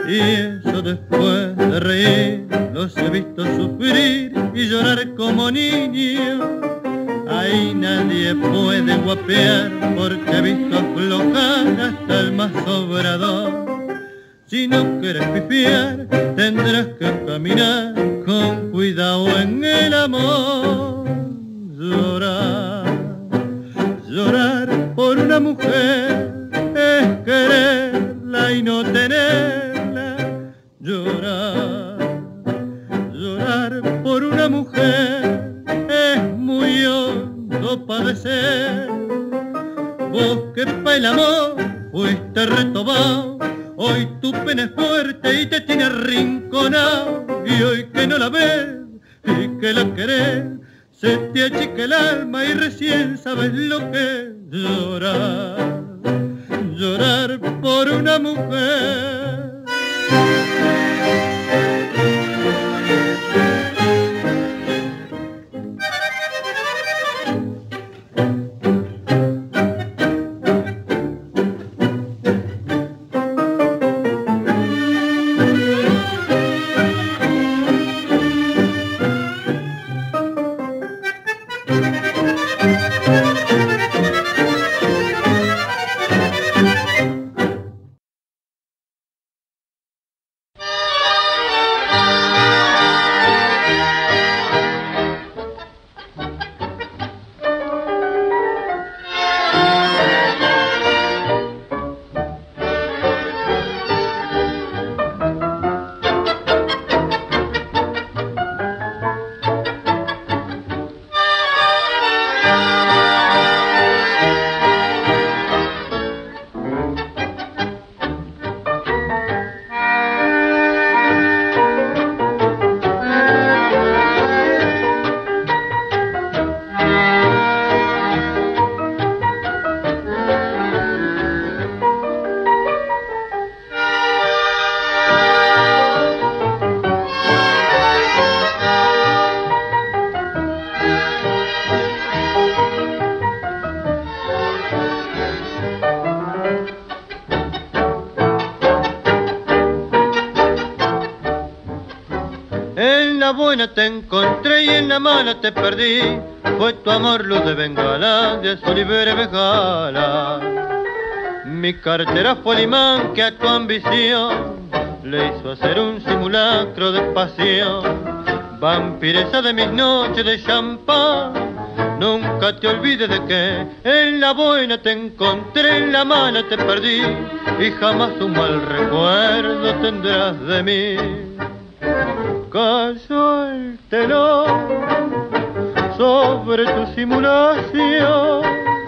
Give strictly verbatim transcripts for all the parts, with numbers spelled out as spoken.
Y eso después de reír, los he visto sufrir y llorar como niños. Ahí nadie puede guapear porque he visto aflojar hasta el más obrador. Si no quieres pifiar, tendrás que caminar con cuidado en el amor. Llorar, llorar por una mujer es quererla y no tenerla. Llorar, llorar por una mujer es muy hondo padecer. Vos que pa' el amor fuiste retobado, hoy tu pena es fuerte y te tiene arrinconado. Y hoy que no la ves y que la querés, se te achica el alma y recién sabes lo que es llorar. Llorar por una mujer. En la buena te encontré y en la mala te perdí. Fue tu amor luz de bengala, de azul y breve gala. Mi cartera fue el imán que a tu ambición le hizo hacer un simulacro de pasión. Vampiresa de mis noches de champán, nunca te olvides de que en la buena te encontré, en la mala te perdí, y jamás un mal recuerdo tendrás de mí. Cayó el telón sobre tu simulación,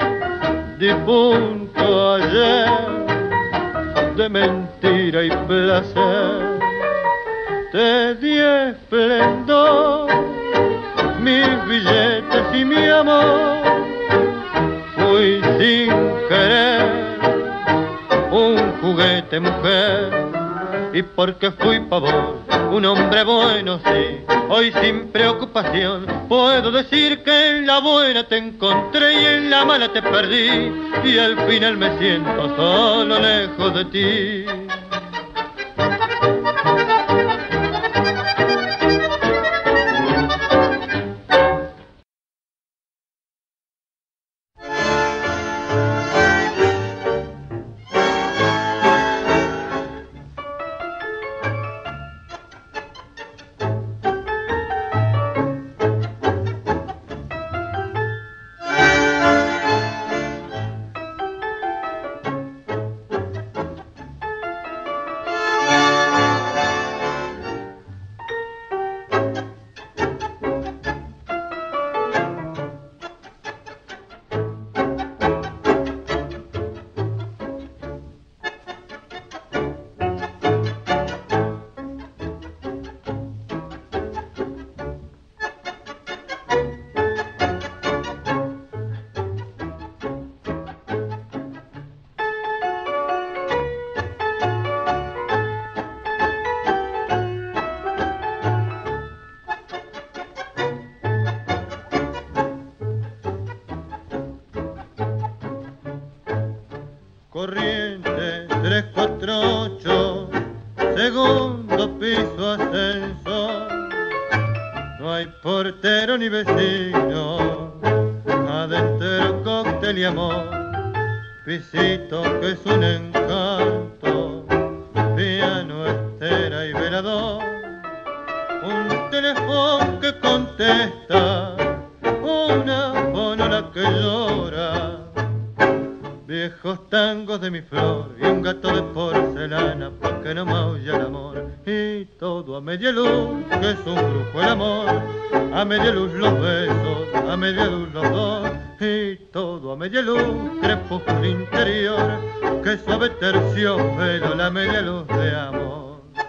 difunto ayer de mentira y placer. Te di esplendor, mis billetes y mi amor. Fui sin querer un juguete mujer, y porque fui pa' vos un hombre bueno, sí, hoy sin preocupación puedo decir que en la buena te encontré y en la mala te perdí, y al final me siento solo lejos de ti. segundo piso ascensor. No hay portero ni vecino, adentro cóctel y amor. Pisito que es un encanto, piano, estera y velador. Un teléfono que contesta, una fonola que llora. Viejos tangos de mi flor y un gato de porcelana pa' que no maulle el amor. Y todo a media luz, que es un brujo el amor. A media luz los besos, a media luz los dos. Y todo a media luz, crepúsculo interior, que suave terciopelo la media luz de amor.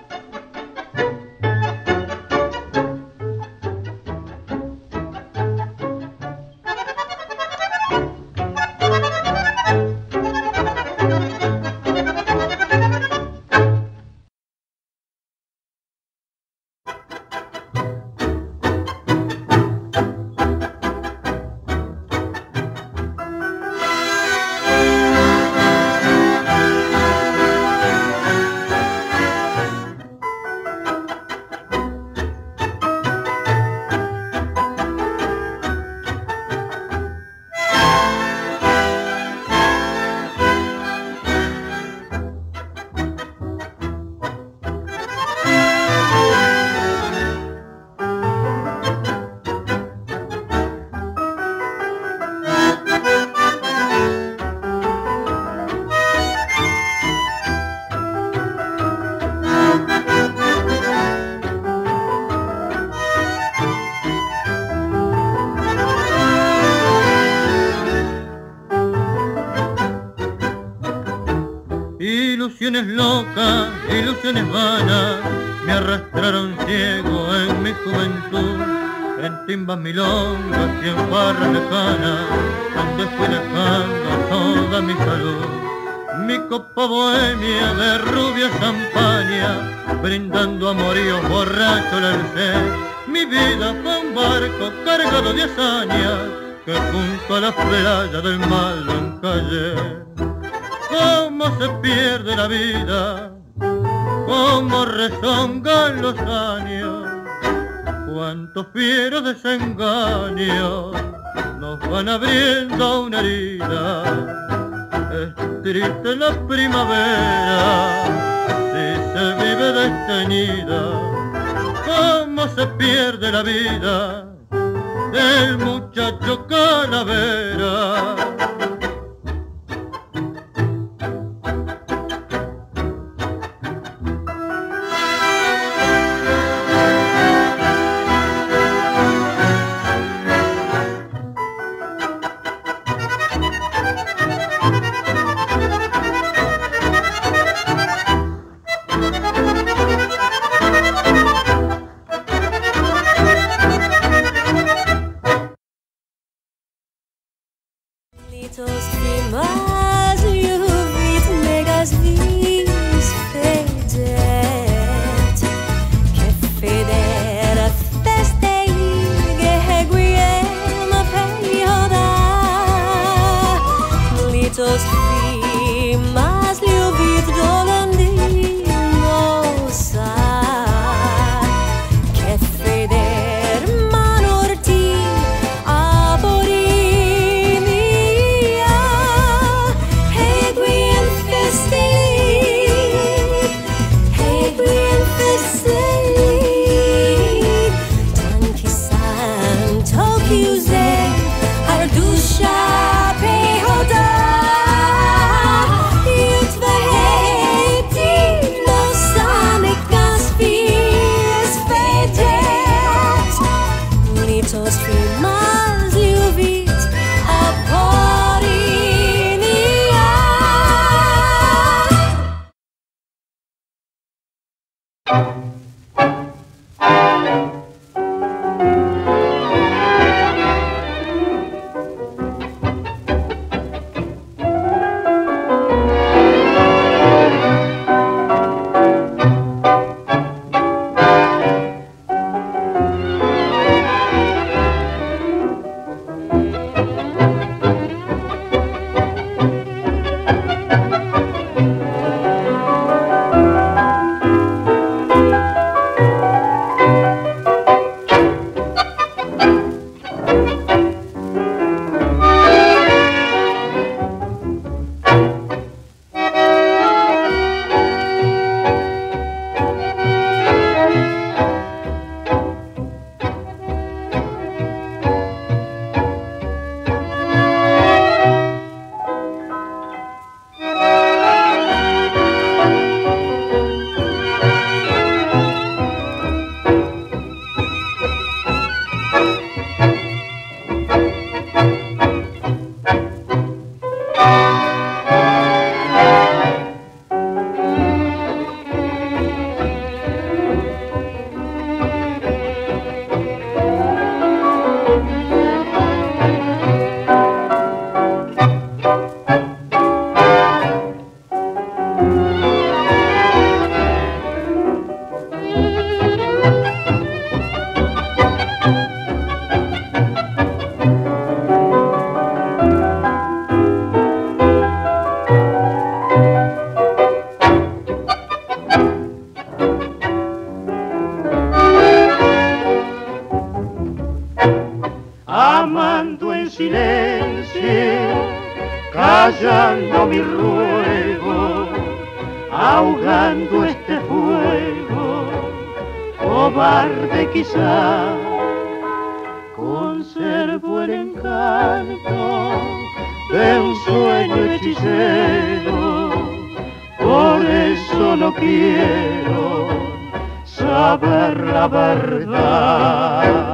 Ilusiones locas, ilusiones vanas, me arrastraron ciego en mi juventud, en timbas milongas y en farras lejanas, donde fui dejando toda mi salud. Mi copa bohemia de rubia champaña, brindando amoríos borracho la alcé. Mi vida fue un barco cargado de hazañas, que junto a la playa del mal lo encallé. Cómo se pierde la vida, cómo rezongan los años, cuántos fieros desengaños nos van abriendo una herida. Es triste la primavera si se vive desteñida. Cómo se pierde la vida del muchacho calavera. Mas ljubit mega zvis fedet, che federa feste che guiema perioda. Litos fi mas ljubit dolandi mosa, che feder manorti abori. llorando en silencio, callando mi ruego, ahogando este fuego, cobarde quizá, conservo el encanto de un sueño hechicero, por eso no quiero saber la verdad.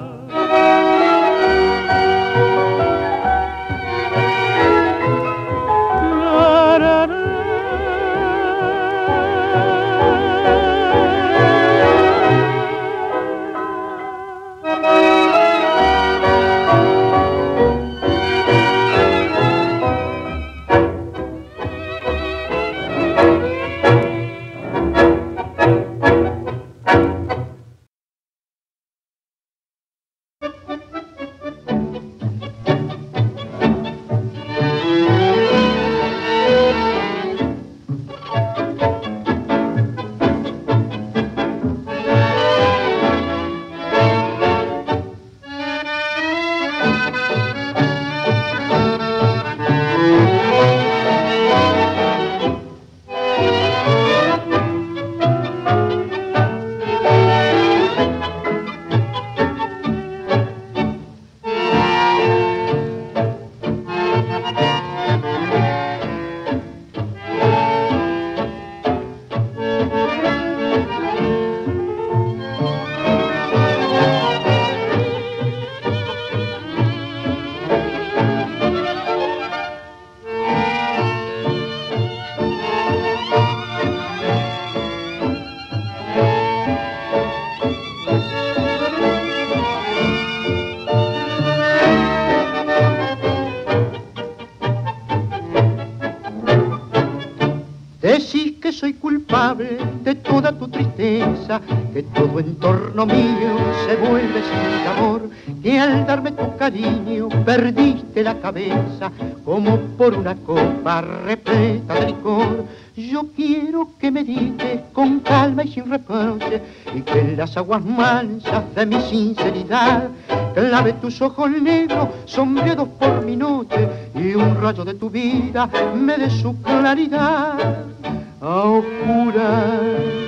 Decís que soy culpable de toda tu tristeza, que todo en torno mío se vuelve sin amor, que al darme tu cariño perdiste la cabeza como por una copa repleta de licor. Yo quiero que me dices con calma y sin reproche, y que en las aguas mansas de mi sinceridad clave tus ojos negros sombreados por mi noche, y un rayo de tu vida me dé su claridad. A oscuras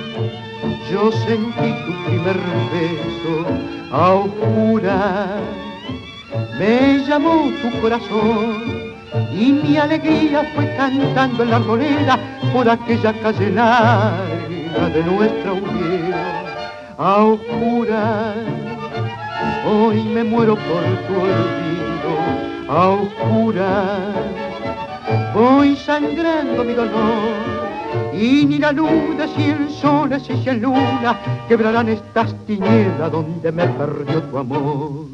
yo sentí tu primer beso, a oscuras me llamó tu corazón, y mi alegría fue cantando en la arboleda por aquella calle larga de nuestra unión. A oscuras hoy me muero por tu olvido, a oscuras voy sangrando mi dolor, y ni la luz de cien soles y cien lunas quebrarán estas tinieblas donde me perdió tu amor.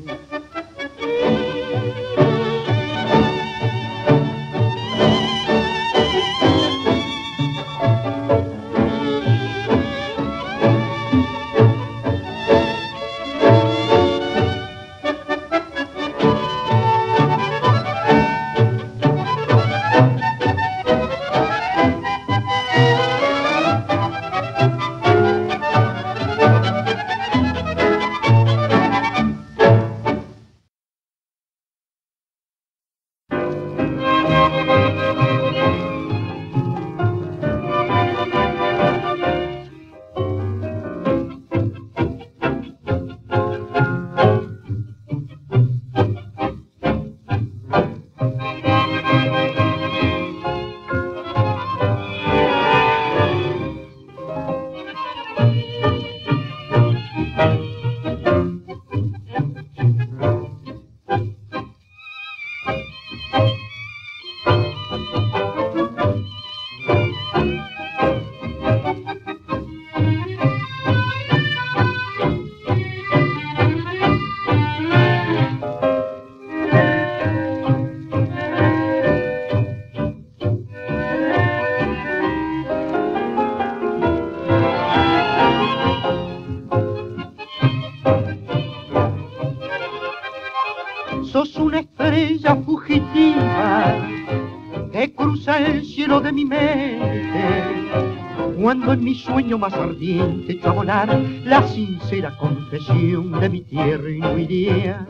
Sos una estrella fugitiva que cruza el cielo de mi mente, cuando en mi sueño más ardiente echo a volar la sincera confesión de mi tierno idea.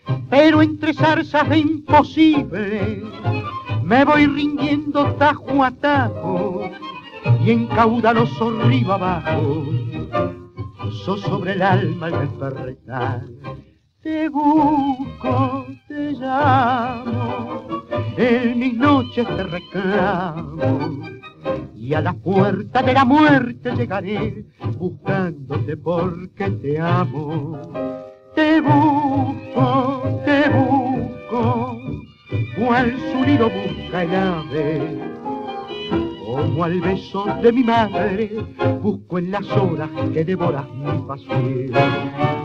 pero entre zarzas de imposible me voy rindiendo tajo a tajo y en caudaloso río abajo sos sobre el alma el despertar. Te busco, te llamo, en mis noches te reclamo y a la puerta de la muerte llegaré buscándote porque te amo. Te busco, te busco, cual su nido busca el ave, como al beso de mi madre busco en las horas que devoras mi pasión.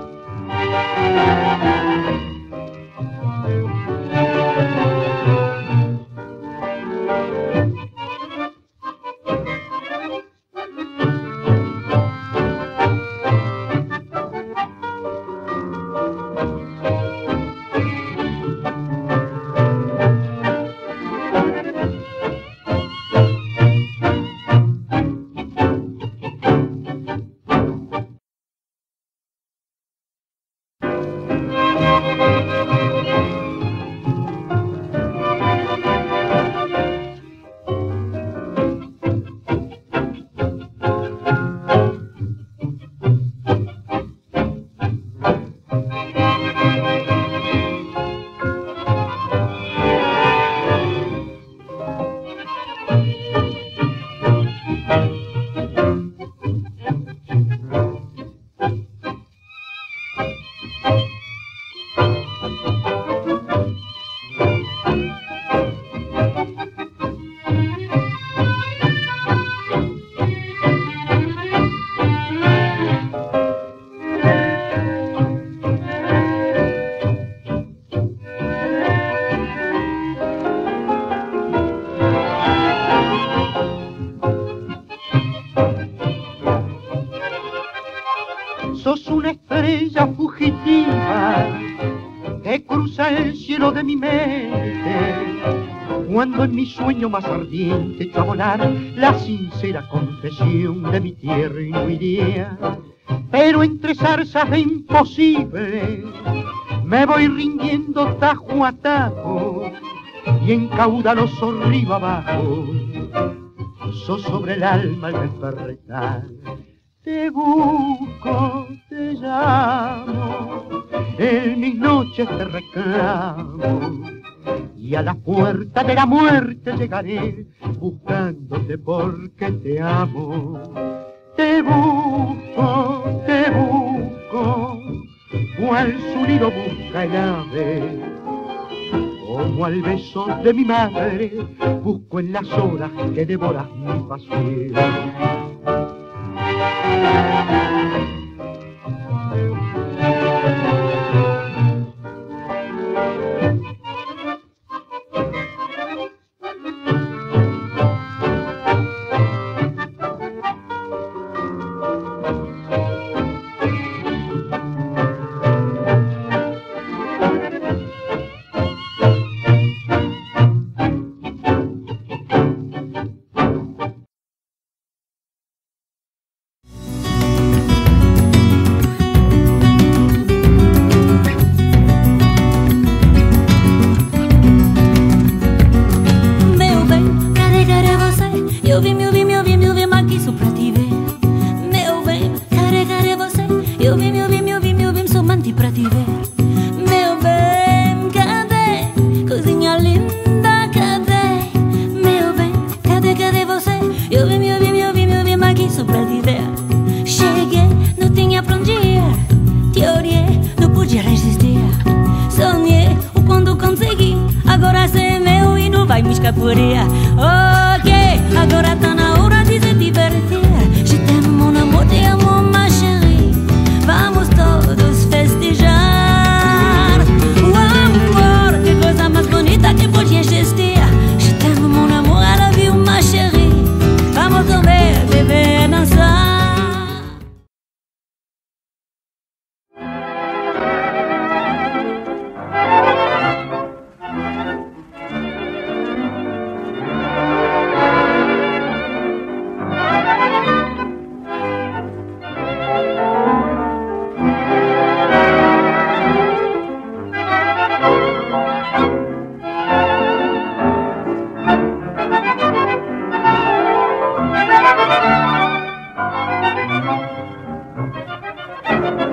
Sos una estrella fugitiva que cruza el cielo de mi mente, cuando en mi sueño más ardiente echo a volar la sincera confesión de mi tierno idea. Pero entre zarzas de imposible me voy rindiendo tajo a tajo y en caudaloso río abajo sos sobre el alma el despertar. Te busco, te llamo, en mis noches te reclamo y a la puerta de la muerte llegaré buscándote porque te amo. Te busco, te busco, cual su nido busca el ave, como al beso de mi madre busco en las horas que devoras mi pasión.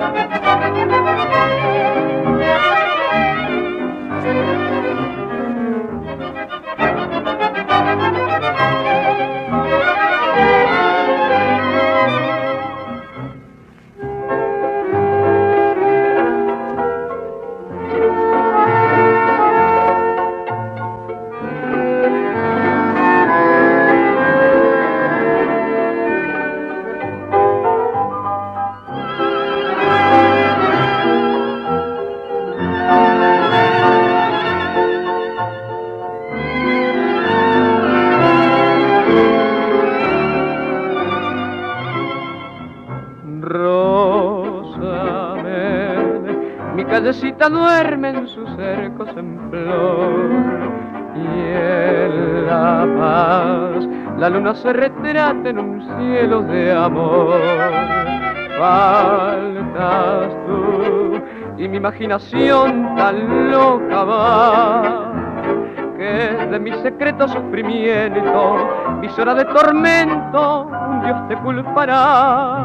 callecita duerme en sus cercos en flor y en la paz la luna se retrata en un cielo de amor. Faltas tú y mi imaginación tan loca va que de mi secreto sufrimiento, visora de tormento, un Dios te culpará.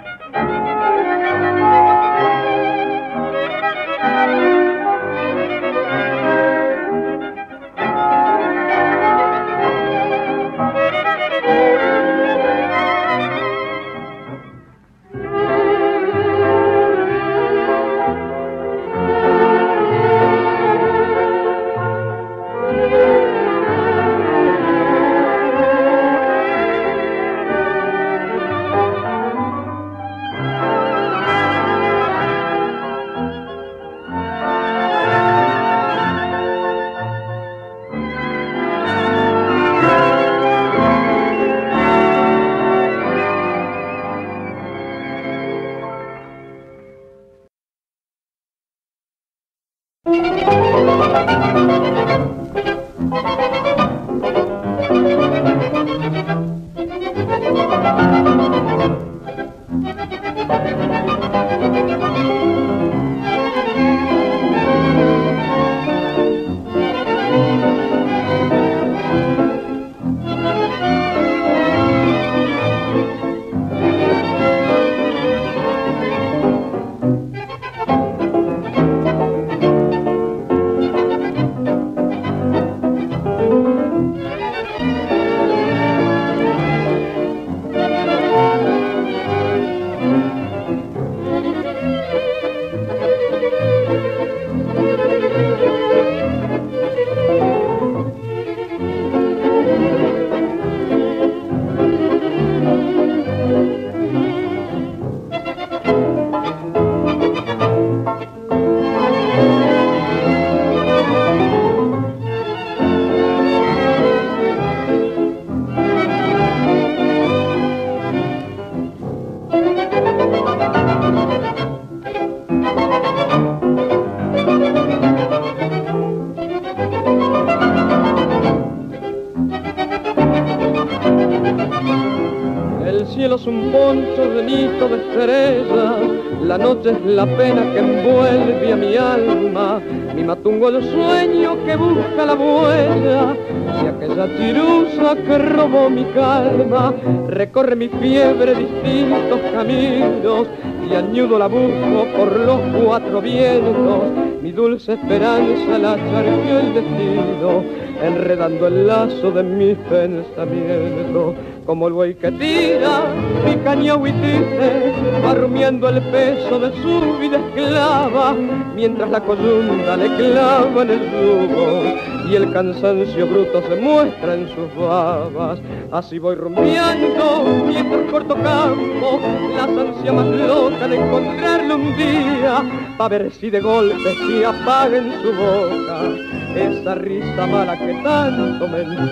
La noche es la pena que envuelve a mi alma, mi matungo el sueño que busca la huella de aquella chirusa que robó mi calma. Recorre mi fiebre distintos caminos y añudo la busco por los cuatro vientos. Mi dulce esperanza la charqueó el destino, enredando el lazo de mis pensamientos. Como el buey que tira mi caña huitiste, va rumiando el peso de su vida esclava, mientras la coyunda le clava en el yugo y el cansancio bruto se muestra en sus babas. Así voy rumiando mientras corto campo, las ansias más locas de encontrarle un día, pa' ver si de golpe se apaga en su boca esa risa mala que tanto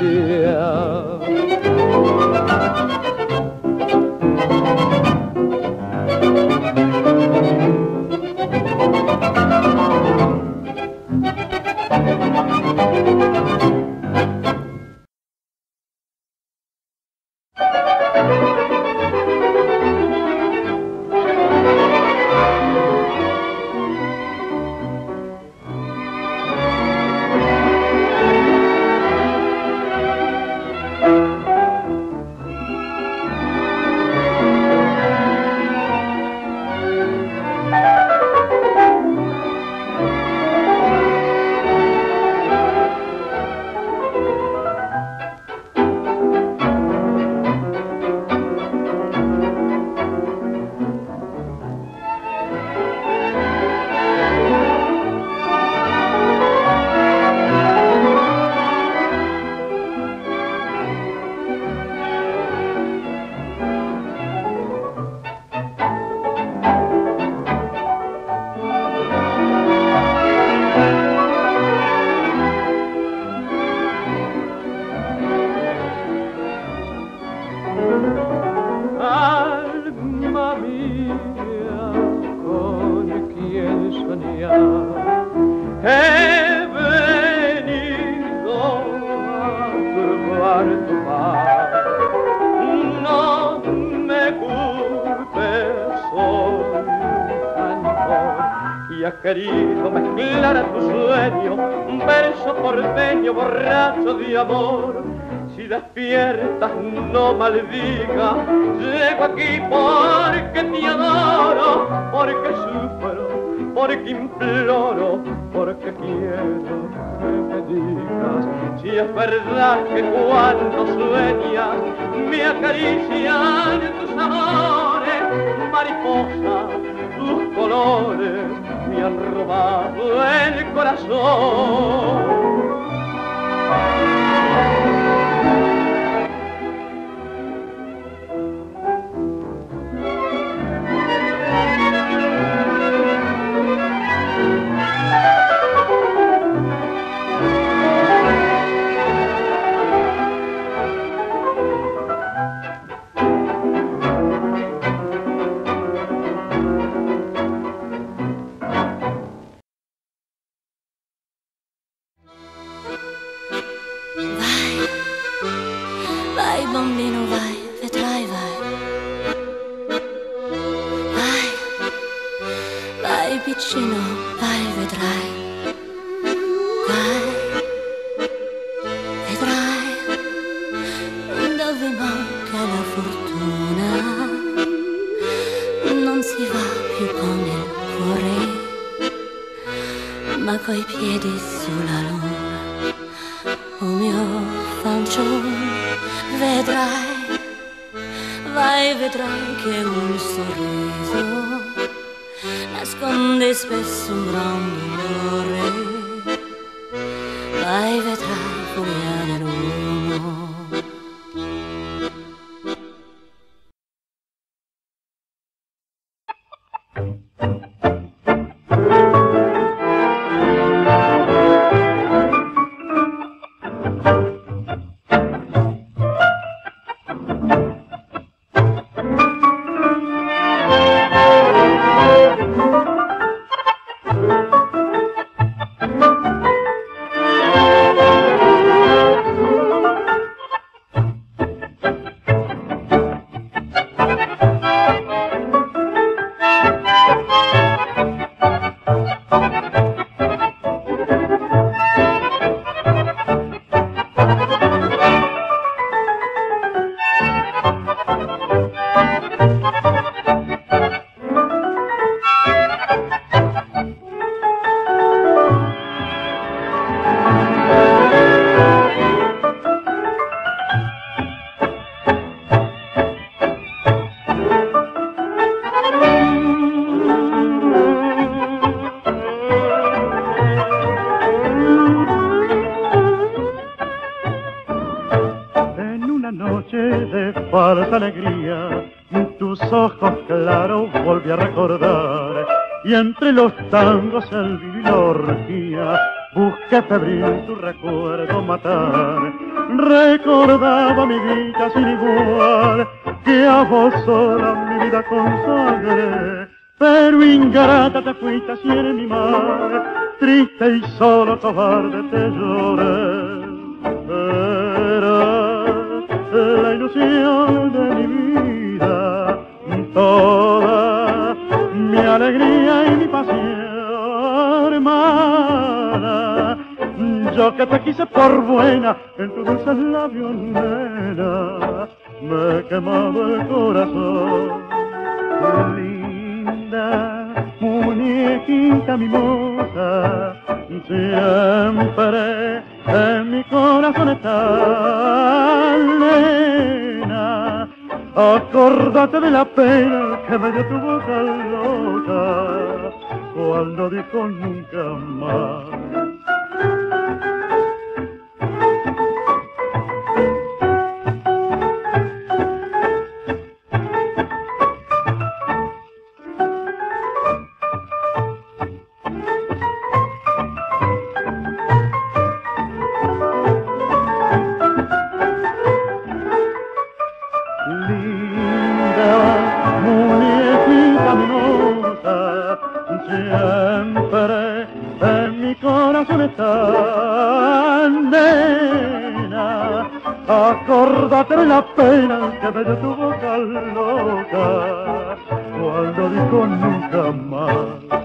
mentía. sueña. He venido a turbar tu paz, no me culpes, soy un cantor y ha querido mezclar a tu sueño un verso porteño borracho de amor. Si despiertas no maldigas, llego aquí porque te adoro, porque sufro, porque imploro, porque quiero que me digas si es verdad que cuando sueñas me acarician tus amores, mariposa, tus colores me han robado el corazón. Vai bambino vai, vedrai vai. Vai, vai piccino, vai vedrai. Vai, vedrai dove manca la fortuna. Non si va più con il cuore, ma coi piedi sulla luna. Oh mio fanciullo, vedrai, vai vedrai che un sorriso nasconde spesso un gran dolore. Vai vedrai furia dell'uomo. Falsa alegría, tus ojos claros volví a recordar, y entre los tangos el vivir la orgía, busqué febril tu recuerdo matar. Recordaba mi vida sin igual, que a vos sola mi vida consagré, pero ingrata te fuiste así en mi mar, triste y solo cobarde te lloré. Era la ilusión de mi vida, toda mi alegría y mi pasión, hermana. Yo que te quise por buena, en tu dulce labio, nena, me he quemado el corazón. Linda muñequita mimosa, siempre en mi corazón está, nena. Acordate de la pena que me dio tu boca loca cuando dijo nunca más. siempre en mi corazón está, nena. Acórdate de la pena que me dio tu boca loca cuando dijo nunca más.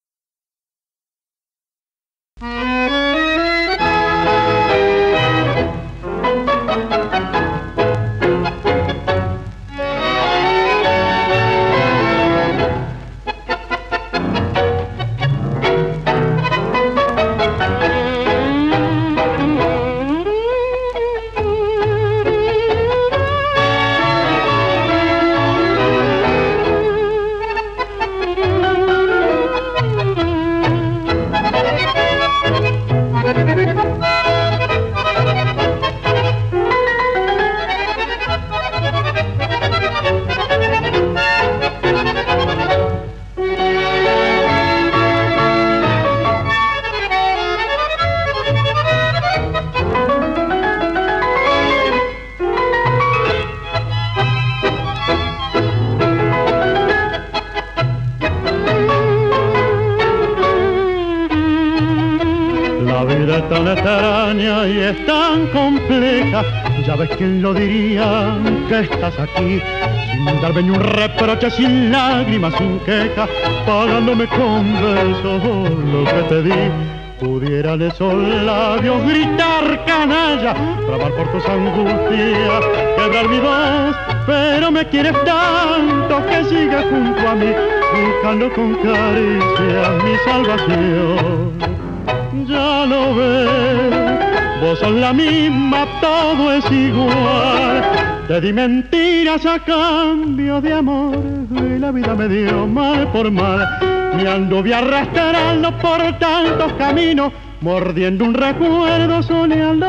Tan extraña y es tan compleja, ya ves quién lo diría que estás aquí, sin darme ni un reproche, sin lágrimas, sin queja, pagándome con besos lo que te di. Pudieran esos labios gritar canalla, trabar por tus angustias, quebrar mi voz, pero me quieres tanto que sigues junto a mí, buscando con caricias mi salvación. Ya lo ves, vos sos la misma, todo es igual. Te di mentiras a cambio de amor y la vida me dio mal por mal. Me anduve arrastrando por tantos caminos, mordiendo un recuerdo, soñando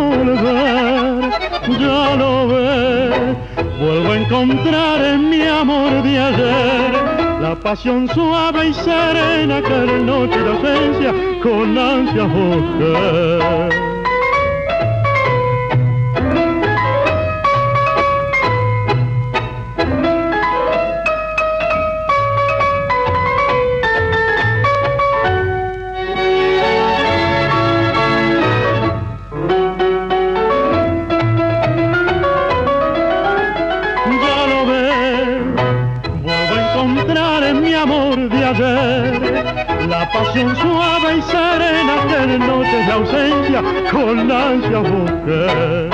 volver. Ya lo ves, vuelvo a encontrar en mi amor de ayer la pasión suave y serena que en noche de ausencia con ansia busqué. La pasión suave y serena que en noches de ausencia con ansia busqué.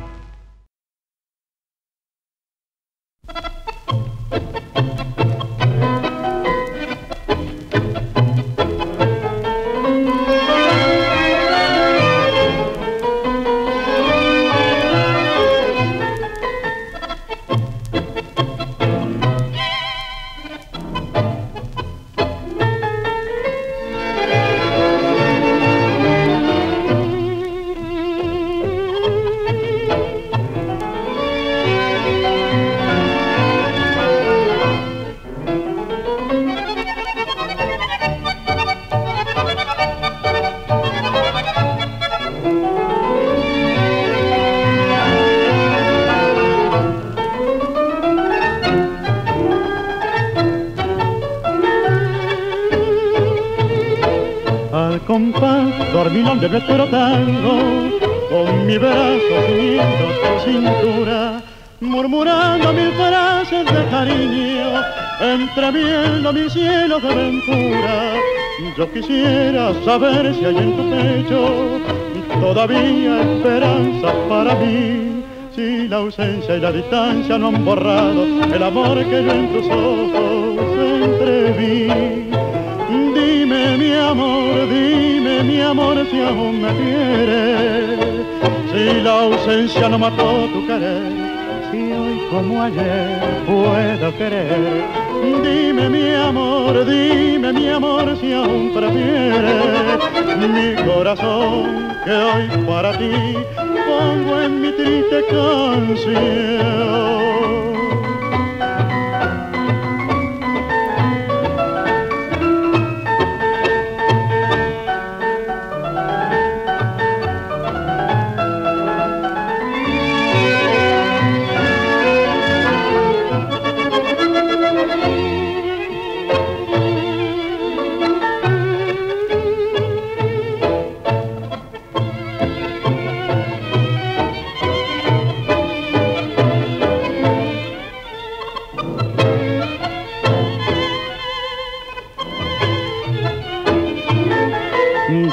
Compás dormilón de nuestro tango, con mi brazo uniendo tu cintura, murmurando mil frases de cariño, entreviendo mis cielos de aventura. Yo quisiera saber si hay en tu pecho todavía esperanza para mí, si la ausencia y la distancia no han borrado el amor que yo en tus ojos entreví. Dime mi amor, dime mi amor si aún me quieres, si la ausencia no mató tu querer, si hoy como ayer puedo querer. Dime mi amor, dime mi amor si aún prefieres mi corazón que hoy para ti pongo en mi triste canción.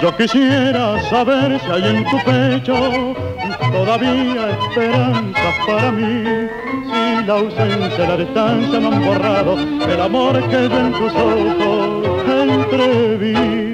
Yo quisiera saber si hay en tu pecho todavía esperanzas para mí. Si la ausencia y la distancia no han borrado el amor que yo en tus ojos entreví.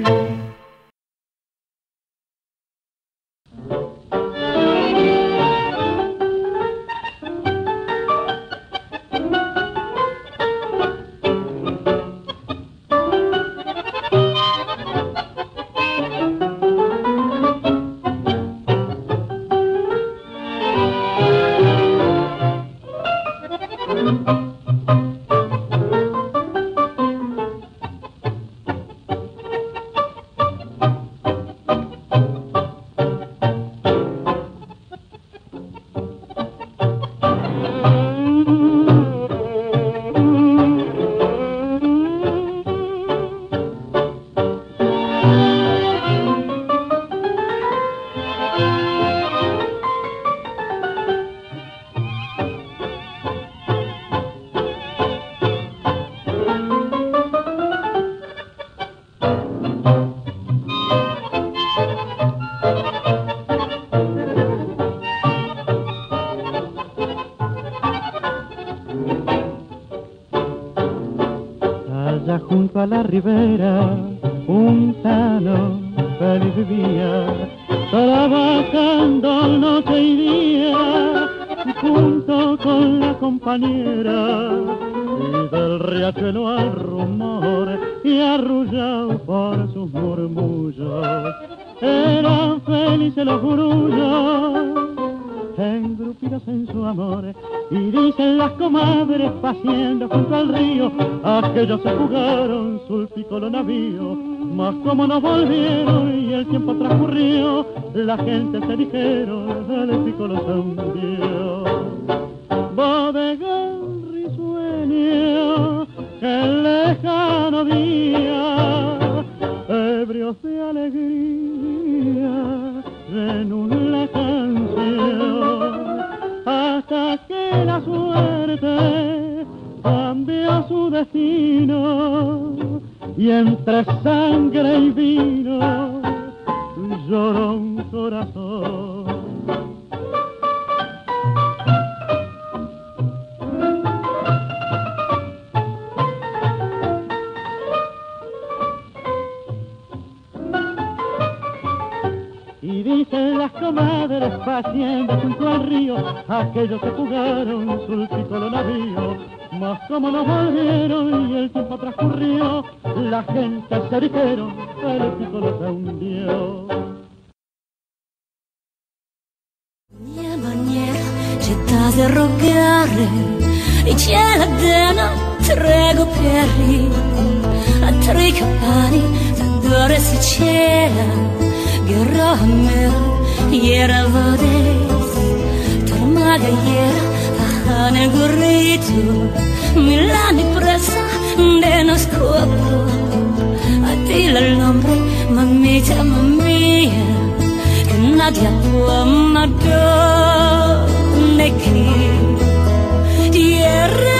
Junto a la ribera un tano feliz vivía, trabajando noche y día junto con la compañera, y del riachuelo al rumor y arrullado por sus murmullos eran felices los grullos engrupidos en su amor. Y dicen las comadres paseando junto al río, aquellos se jugaron sulpico los navíos, mas como no volvieron y el tiempo transcurrió, la gente se dijeron el pico los hundió. Bodegón risueño, que lejano día, ebrios de alegría, en la canción, hasta que la suerte cambió su destino, y entre sangre y vino lloró un corazón. Y dicen las comadres paseando junto al río, aquellos que jugaron sulpico los navíos, mas como no volvieron y el tiempo transcurrió, la gente se dijeron el pico los hundió. Mia maniera città di rogare e c'è la dena trego per a tre capani d'ore si c'era guerra mera iera vades tornaga iera ahane gorrito milani presa de no scopo a ti l'ombre mamita mamia che nadie può amare che tierra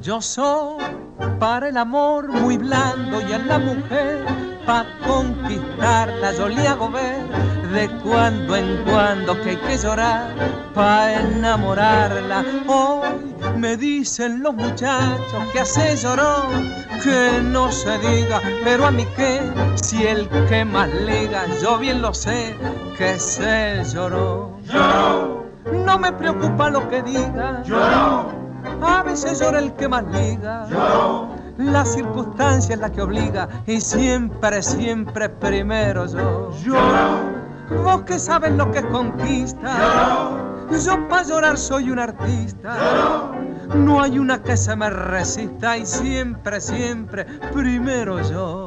Yo soy para el amor muy blando y a la mujer pa' conquistarla yo le hago ver de cuando en cuando que hay que llorar pa' enamorarla. Hoy me dicen los muchachos que hace llorón, que no se diga, pero a mí qué, si el que más liga, yo bien lo sé, que se lloró. Lloró. No me preocupa lo que diga. Lloró. A veces llora el que más liga. Lloró. La circunstancia es la que obliga y siempre, siempre primero yo. Lloró. Vos que sabes lo que es conquista. Lloró. Yo pa' llorar soy un artista. Lloró. No hay una que se me resista y siempre, siempre primero yo.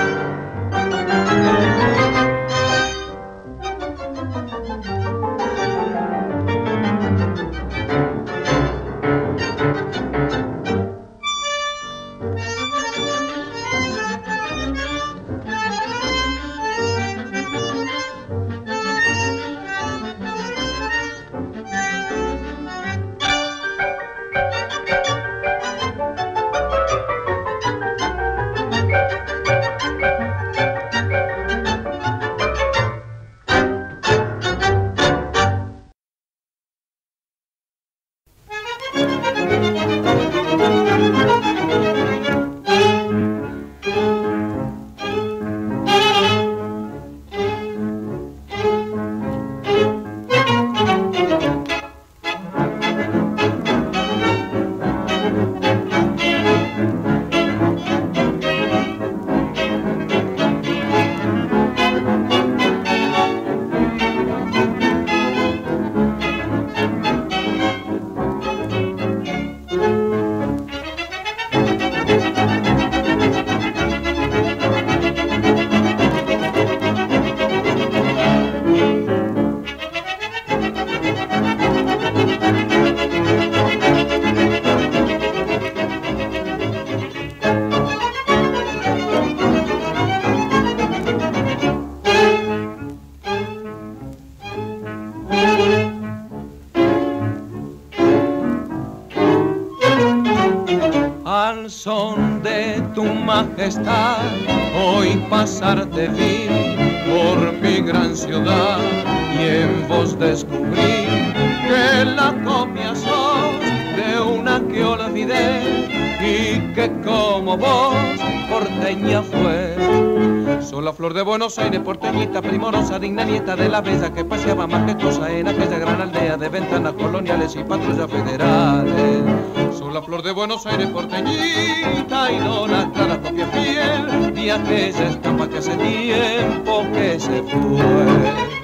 Al son de tu majestad, hoy pasarte vi por mi gran ciudad y en vos descubrí que la copia sos de una que olvidé y que como vos porteña fue. Sos la flor de Buenos Aires, porteñita, primorosa, digna nieta de la bella que paseaba majestuosa en aquella gran aldea de ventanas coloniales y patrullas federales. Sos la flor de Buenos Aires, porteñita, idolatrada copia fiel de aquella estampa que hace tiempo que se fue.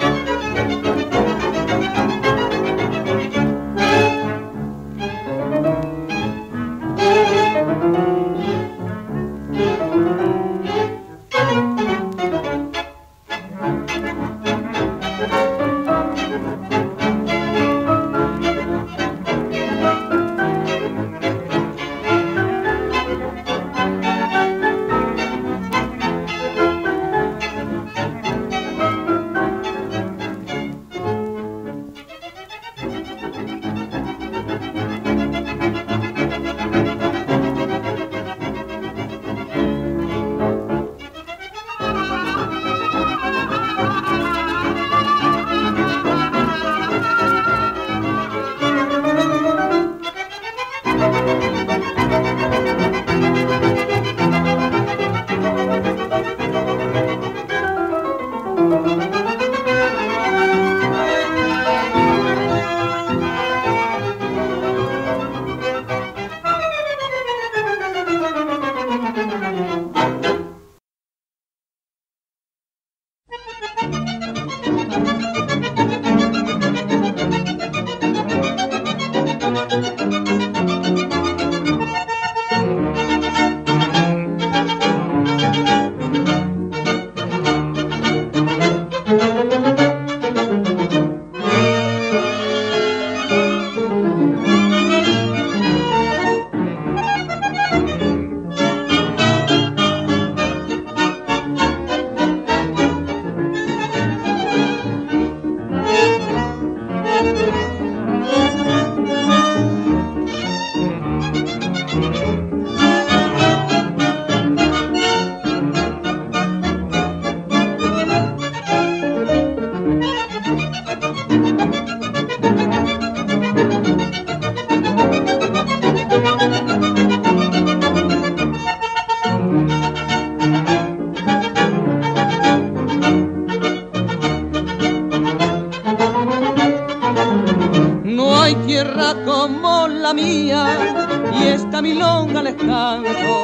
No hay tierra como la mía y esta milonga les canto.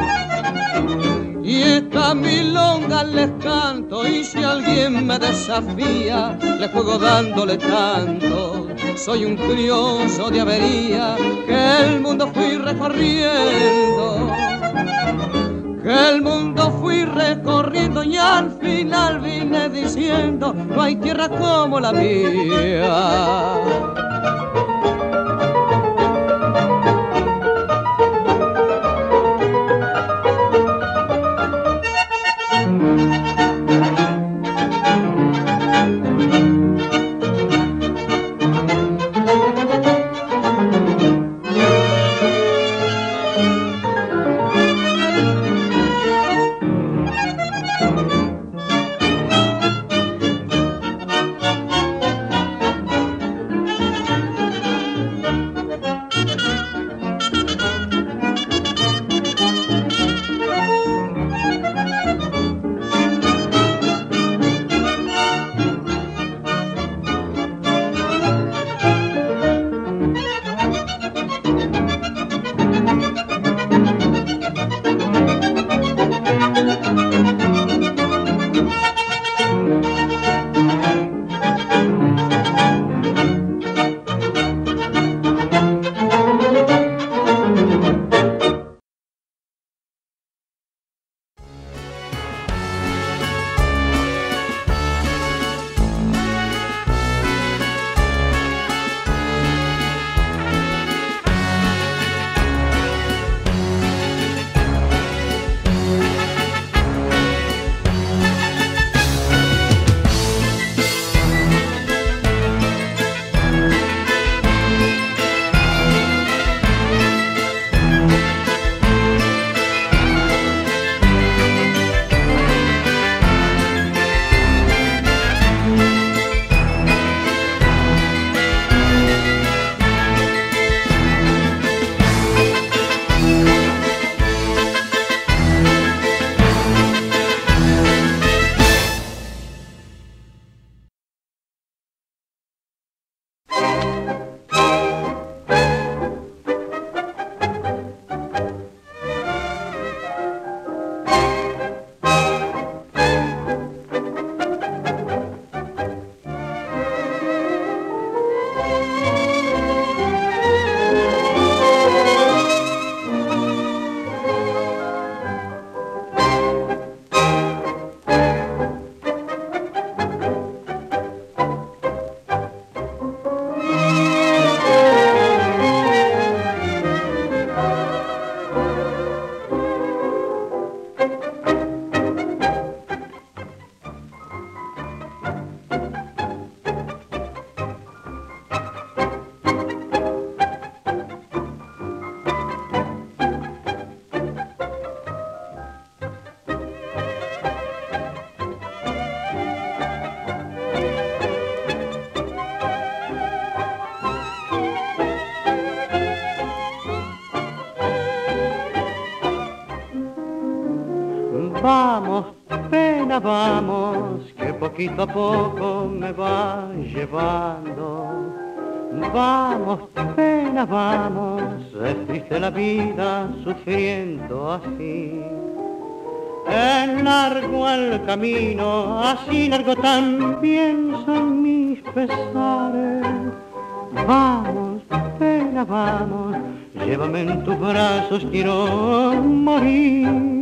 Y esta milonga les canto, y si alguien me desafía, le juego dándole tanto. Soy un curioso de avería, que el mundo fui recorriendo, que el mundo fui recorriendo, y al final vine diciendo, no hay tierra como la mía. Vamos, pena, vamos, que poquito a poco me va llevando. Vamos, pena, vamos, es triste la vida sufriendo así. Es largo el camino, así largo también son mis pesares. Vamos, pena, vamos, llévame en tus brazos, quiero morir.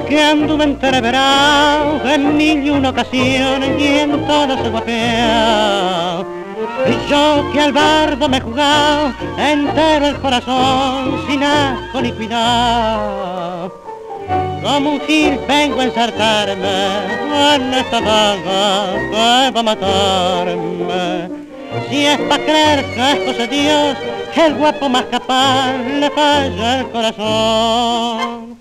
que anduve entreverado en mil y una ocasiones y en todas se guapeado. Y yo que al bardo me he jugado entero el corazón sin asco ni cuidado. Como un gil vengo a ensartarme en esta daga que va a matarme. Si es pa' creer que es cosa de Dios, el guapo más capaz le falla el corazón.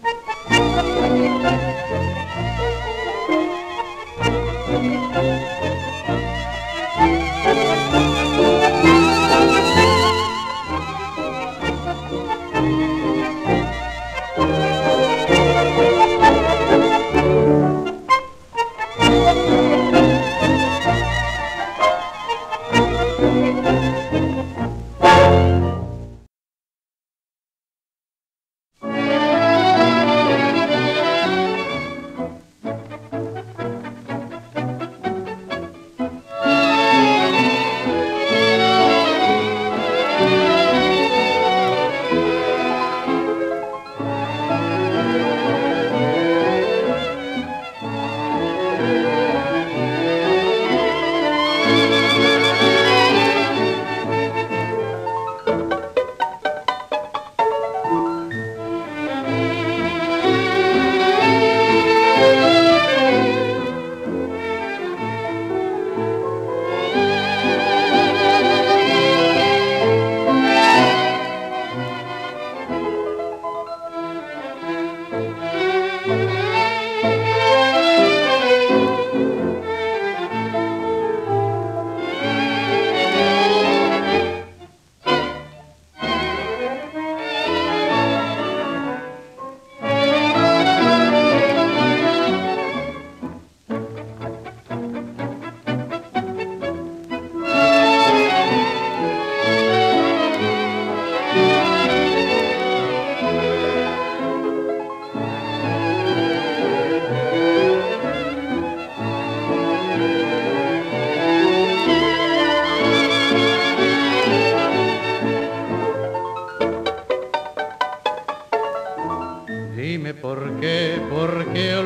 Dime por qué, por qué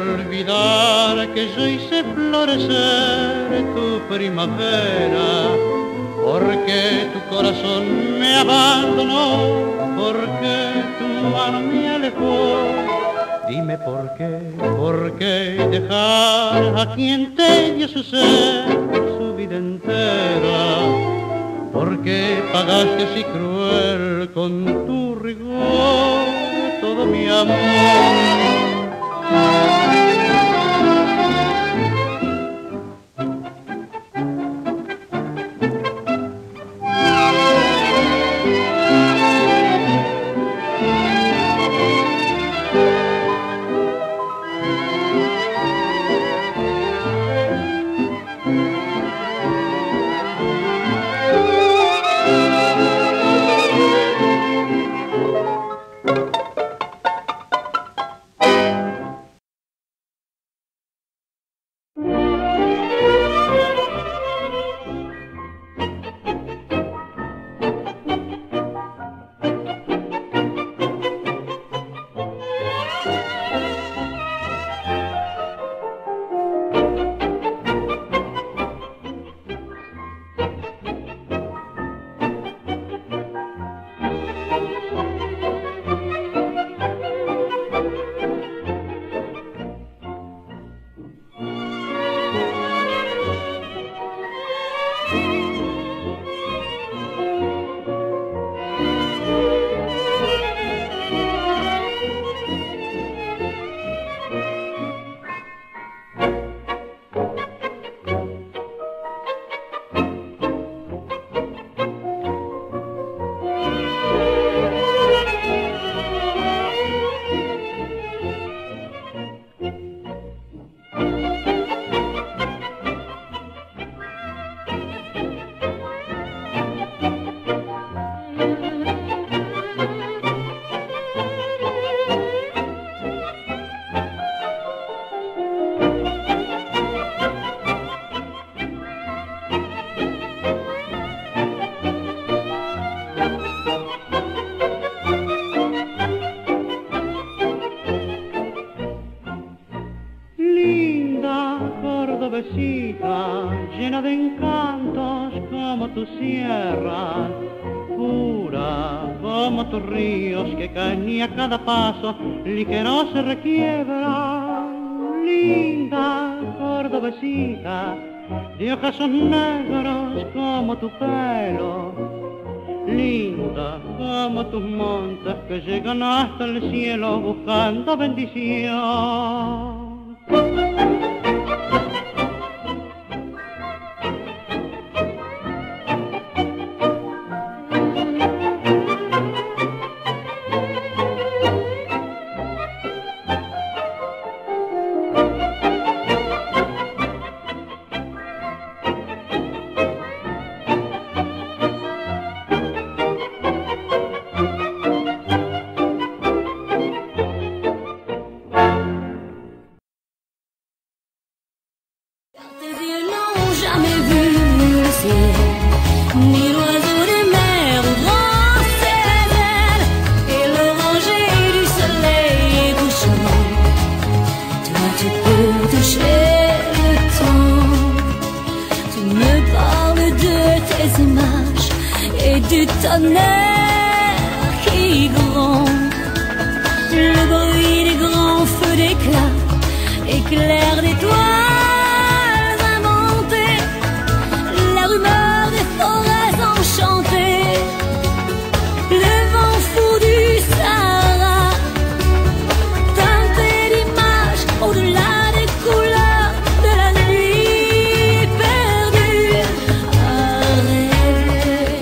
olvidar que yo hice florecer tu primavera, por qué tu corazón me abandonó, por qué tu mano me alejó. Dime por qué, por qué dejar a quien te dio su ser, su vida entera, por qué pagaste así cruel con tu rigor todo mi amor. llena de encantos como tus sierras, pura como tus ríos que caen y a cada paso ligero se requiebran. Linda cordobesita, de ojos negros como tu pelo, linda como tus montes que llegan hasta el cielo buscando bendición. Ni l'oiseau des mers ou grand ses ailes, et l'oranger du soleil couchant. Toi tu peux toucher le temps, tu me parles de tes images et du tonnerre qui gronde. Le bruit des grands feux d'éclat, éclair d'étoiles inventées, la rumeur des forêts enchantées, le vent fou du Sahara, teinté d'images au-delà des couleurs de la nuit perdue. Arrête.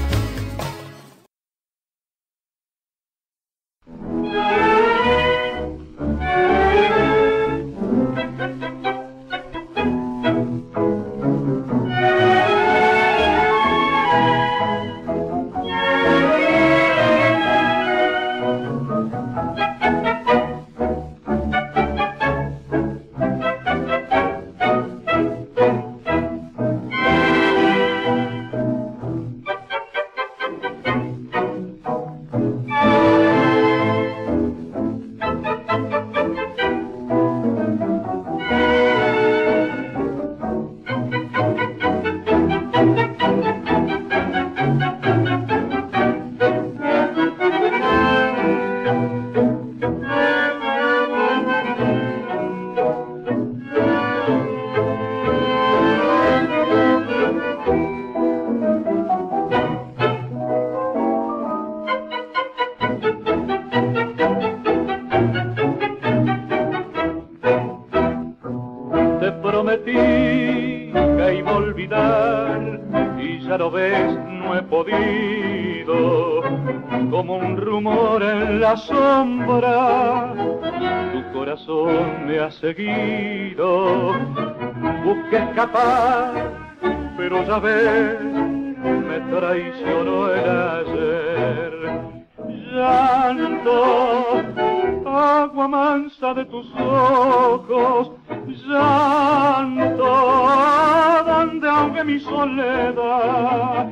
Prometí que iba a olvidar y ya lo ves, no he podido. Como un rumor en la sombra, tu corazón me ha seguido. Busqué escapar, pero ya ves, me traicionó el ayer. Llanto, agua mansa de tus ojos, llanto, donde ahogue mi soledad,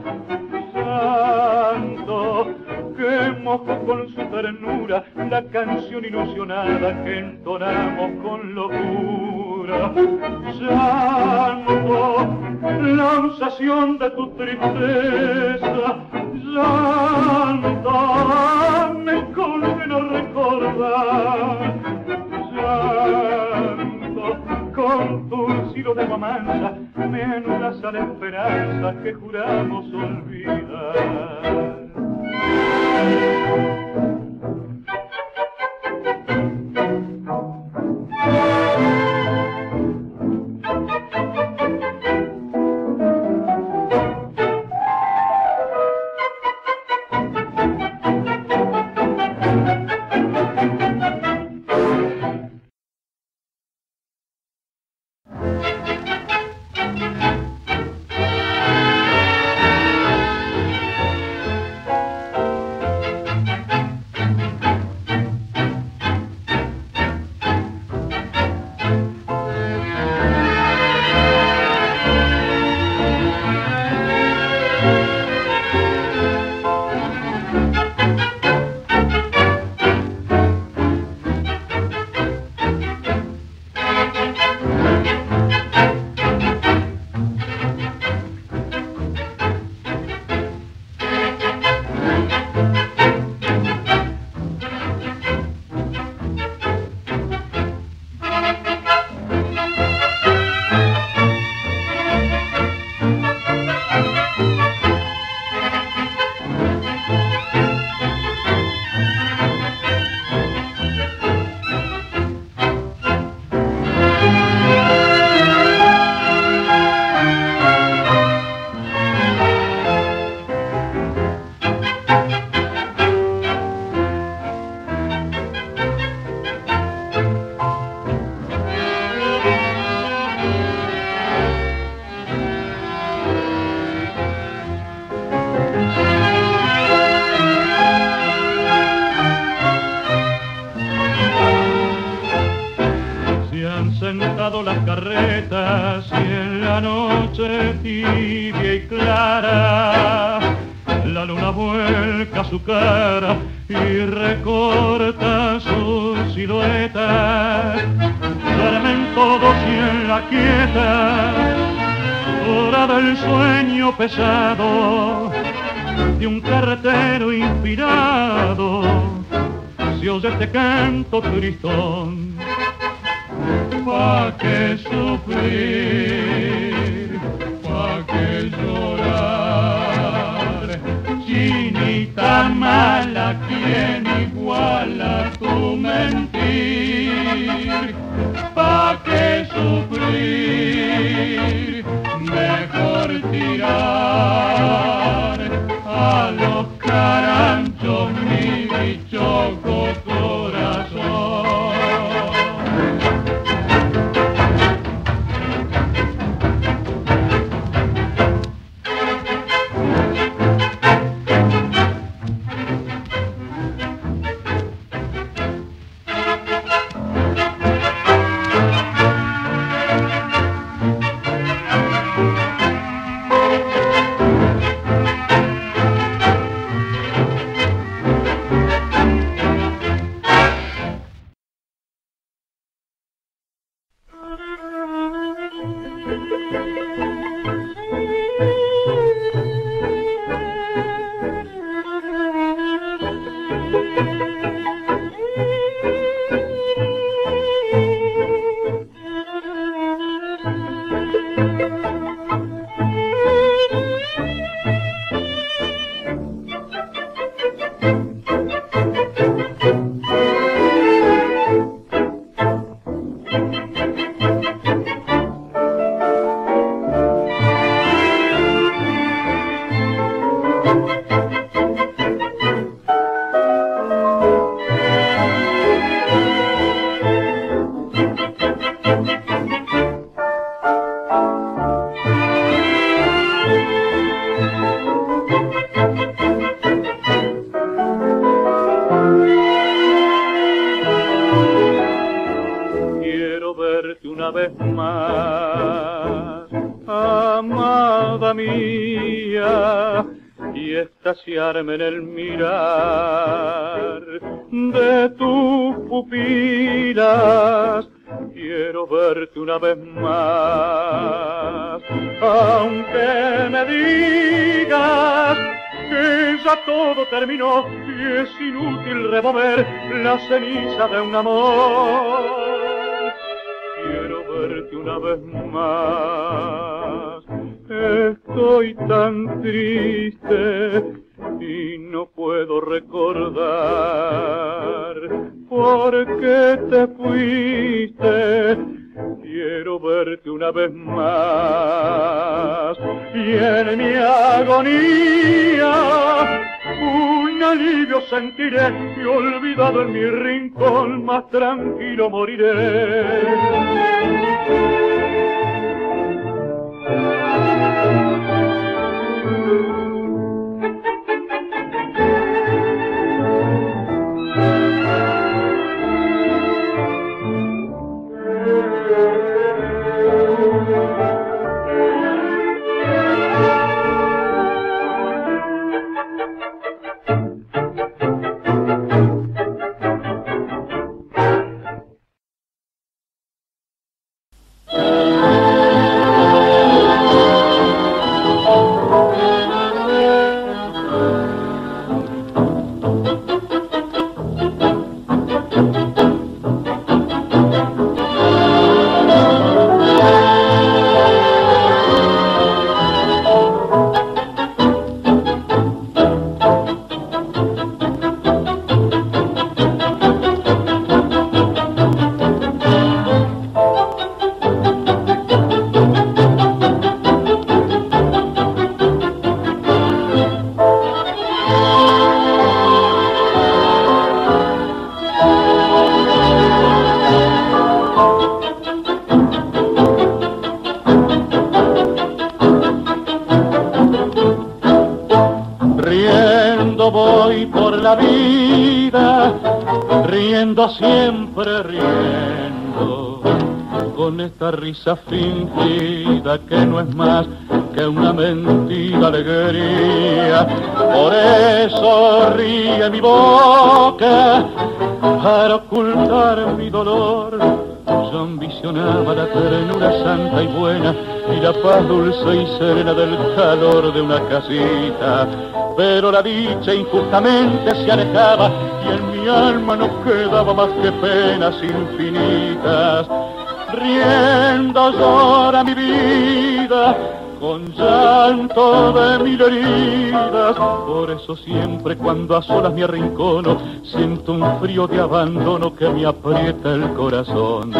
llanto, que mojo con su ternura la canción ilusionada que entonamos con locura, llanto, la onzación de tu tristeza, llanto, me condeno recordar, llanto, con tu silo de mamanza me anulas a la esperanza que juramos olvidar. pasado las carretas y en la noche tibia y clara la luna vuelca su cara y recorta su silueta. Duermen todos y en la quieta hora del sueño pesado de un carretero inspirado se oye este canto tristón. Pa' que sufrir, pa' que llorar, chinita mala, ¿quién iguala tu mentir? Pa' que sufrir, mejor tirar a los caranchos mi bichoco corazón. En el mirar de tus pupilas, quiero verte una vez más, aunque me digas que ya todo terminó y es inútil remover la ceniza de un amor. Quiero verte una vez más, estoy tan triste y no puedo recordar por qué te fuiste. Quiero verte una vez más y en mi agonía un alivio sentiré y olvidado en mi rincón más tranquilo moriré. la vida, riendo siempre riendo, con esta risa fingida que no es más que una mentira alegría. Por eso ríe mi boca para ocultar mi dolor. Yo ambicionaba la ternura santa y buena y la paz dulce y serena del calor de una casita, pero la dicha injustamente se alejaba y en mi alma no quedaba más que penas infinitas. Riendo llora mi vida con llanto de mil heridas, por eso siempre cuando a solas me arrincono siento un frío de abandono que me aprieta el corazón.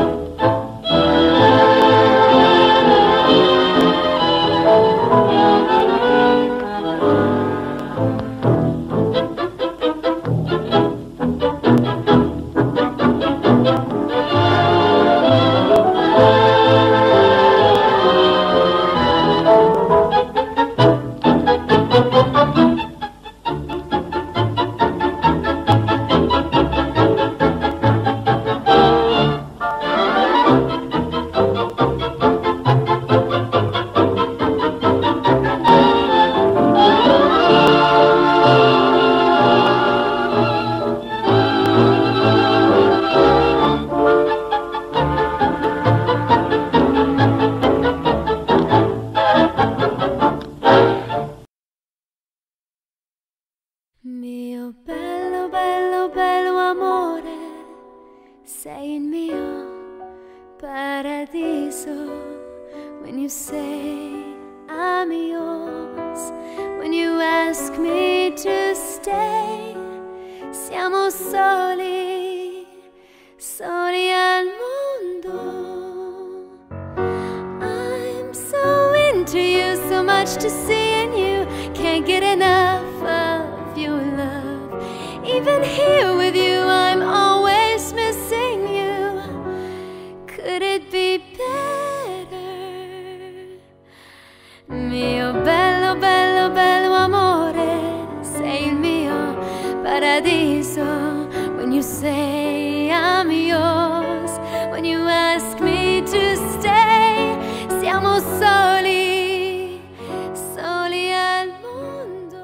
Mio bello, bello, bello amore, sei il mio paradiso. When you say I'm yours, when you ask me to stay, siamo soli, soli al mondo. I'm so into you, so much to see in you, can't get enough of your love. Even here with you, I'm always missing you. Could it be better? Mio bello, bello, bello amore, sei il mio paradiso. When you say I'm yours, when you ask me to stay, siamo soli, soli al mondo.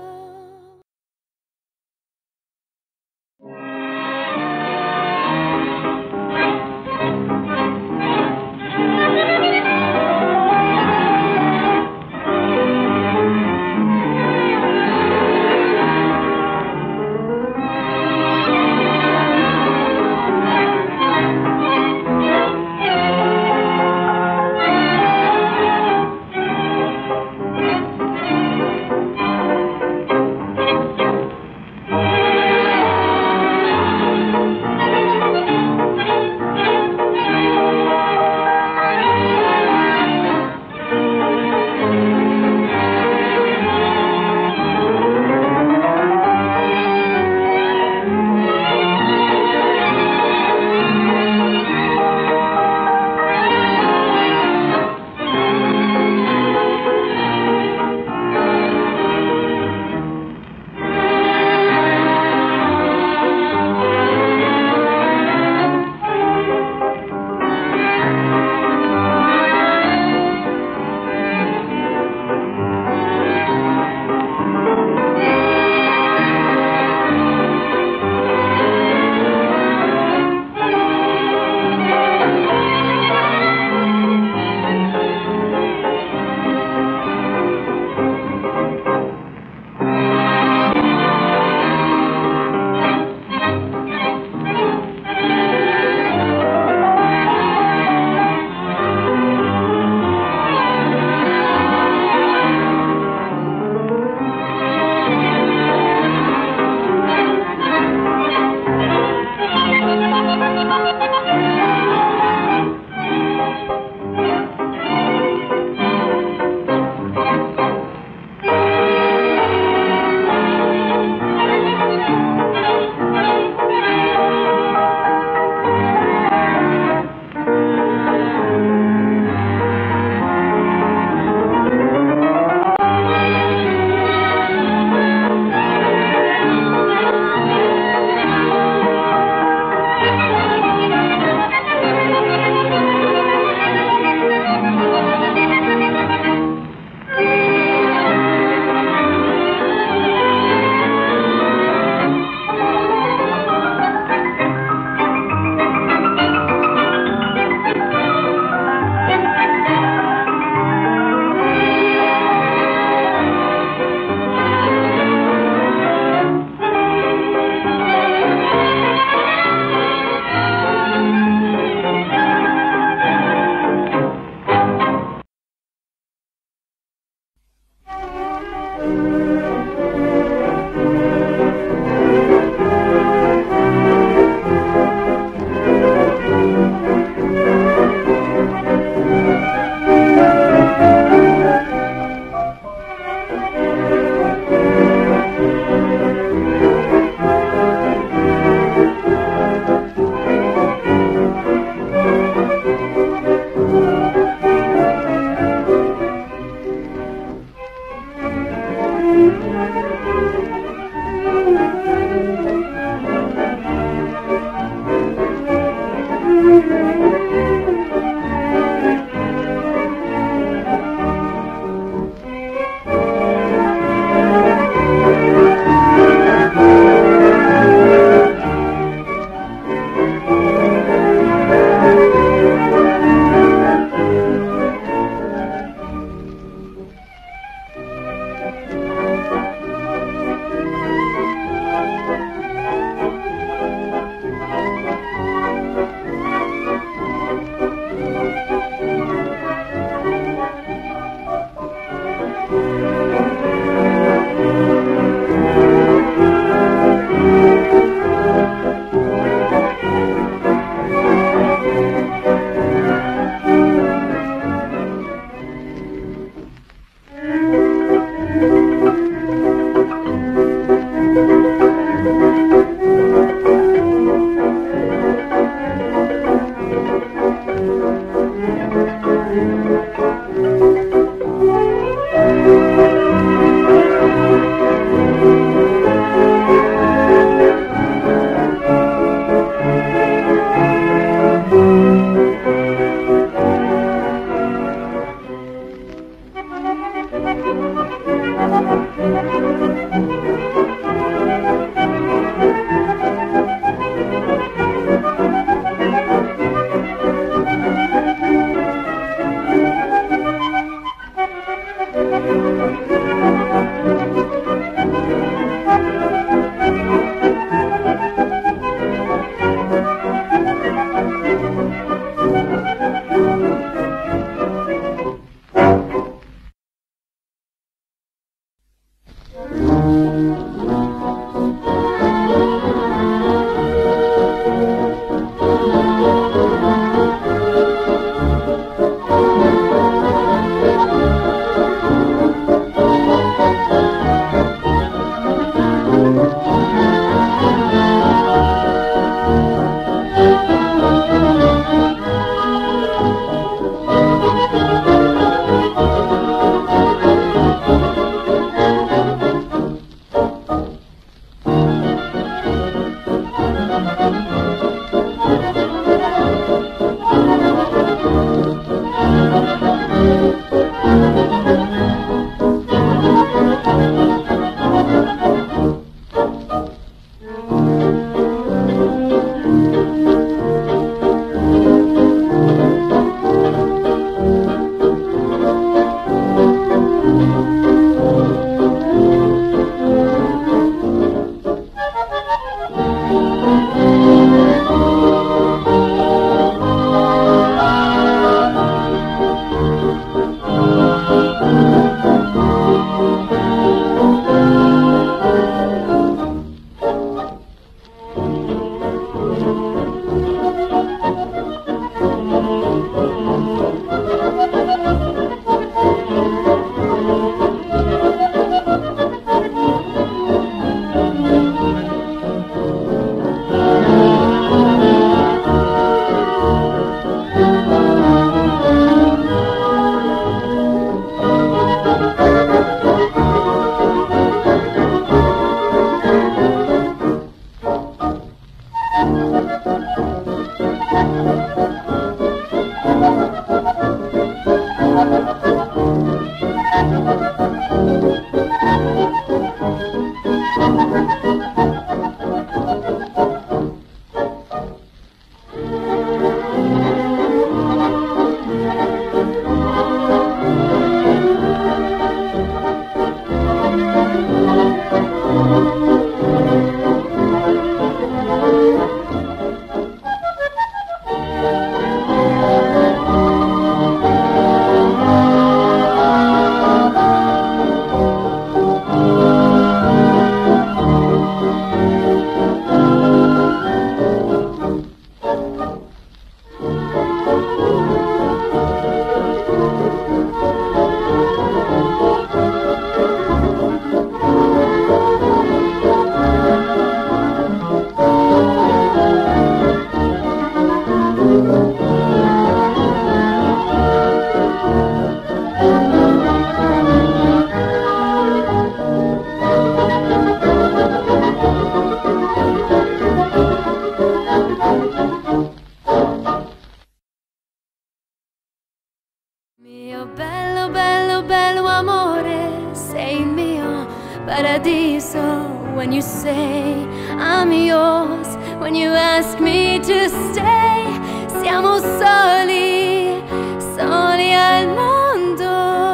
Mio bello, bello, bello amore, sei il mio paradiso. When you say I'm yours, when you ask me to stay, siamo soli, soli al mondo.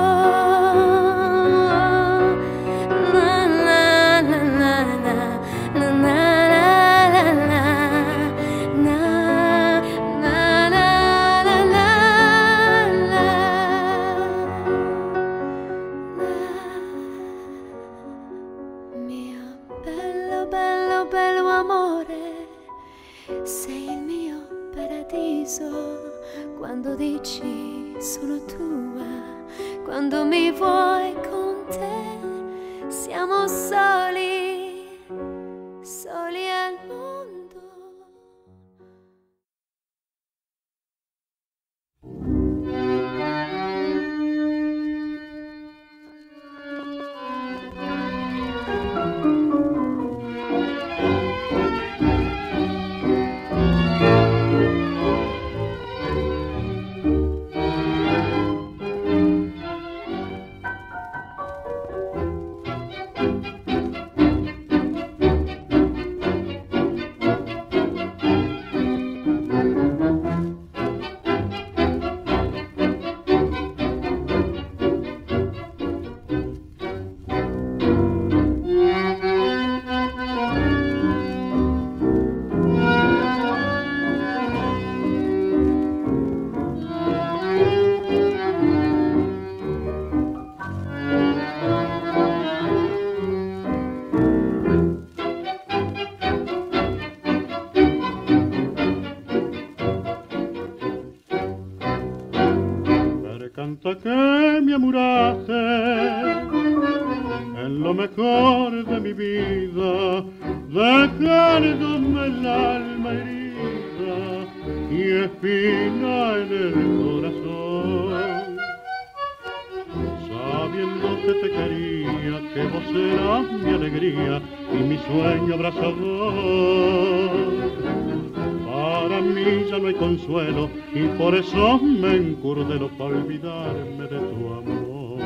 Na, na, na, na, na, na, na, na, na, na, na, na, na. Mio bello, bello, bello amore, sei il mio paradiso. Quando dici sono tua, quando mi vuoi con te, siamo soli, soli al mondo. Canta que me amuraste en lo mejor de mi vida, dejándome el alma herida y espina en el corazón. Sabiendo que te quería, que vos eras mi alegría y mi sueño abrazador. Para mí ya no hay consuelo y por eso me encurdelo para olvidarme de tu amor.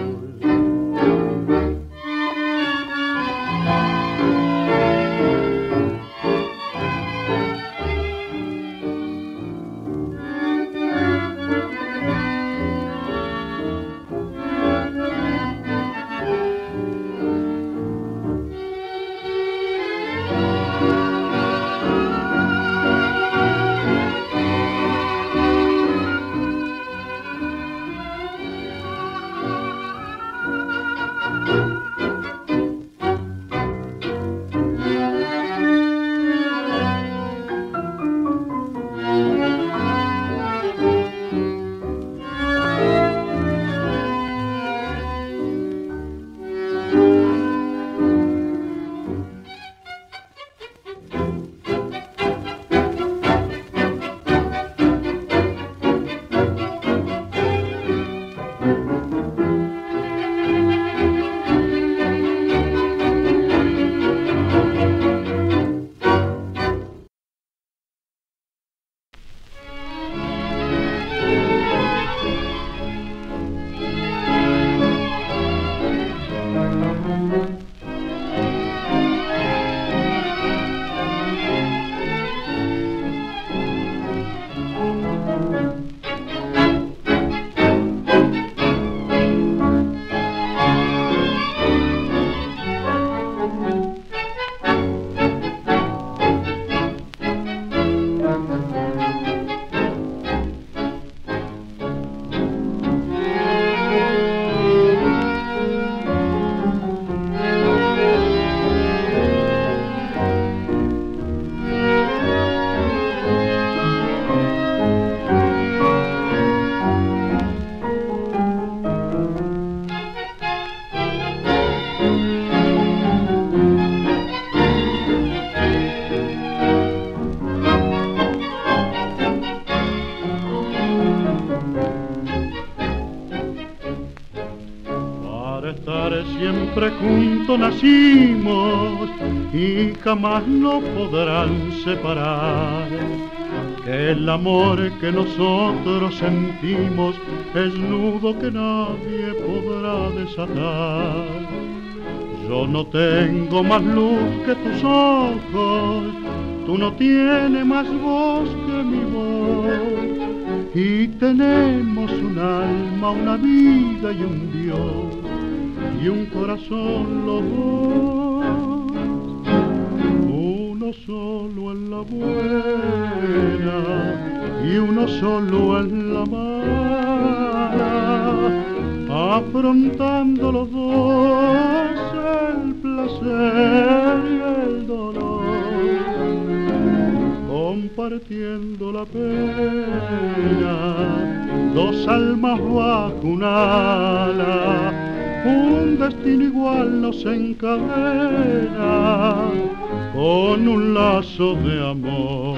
siempre juntos nacimos y jamás nos podrán separar. Que el amor que nosotros sentimos es nudo que nadie podrá desatar. Yo no tengo más luz que tus ojos, tú no tienes más voz que mi voz, y tenemos un alma, una vida y un Dios, y un corazón los dos, uno solo en la buena y uno solo en la mala, afrontando los dos el placer y el dolor, compartiendo la pena, dos almas bajo un ala, un destino igual nos encadena con un lazo de amor.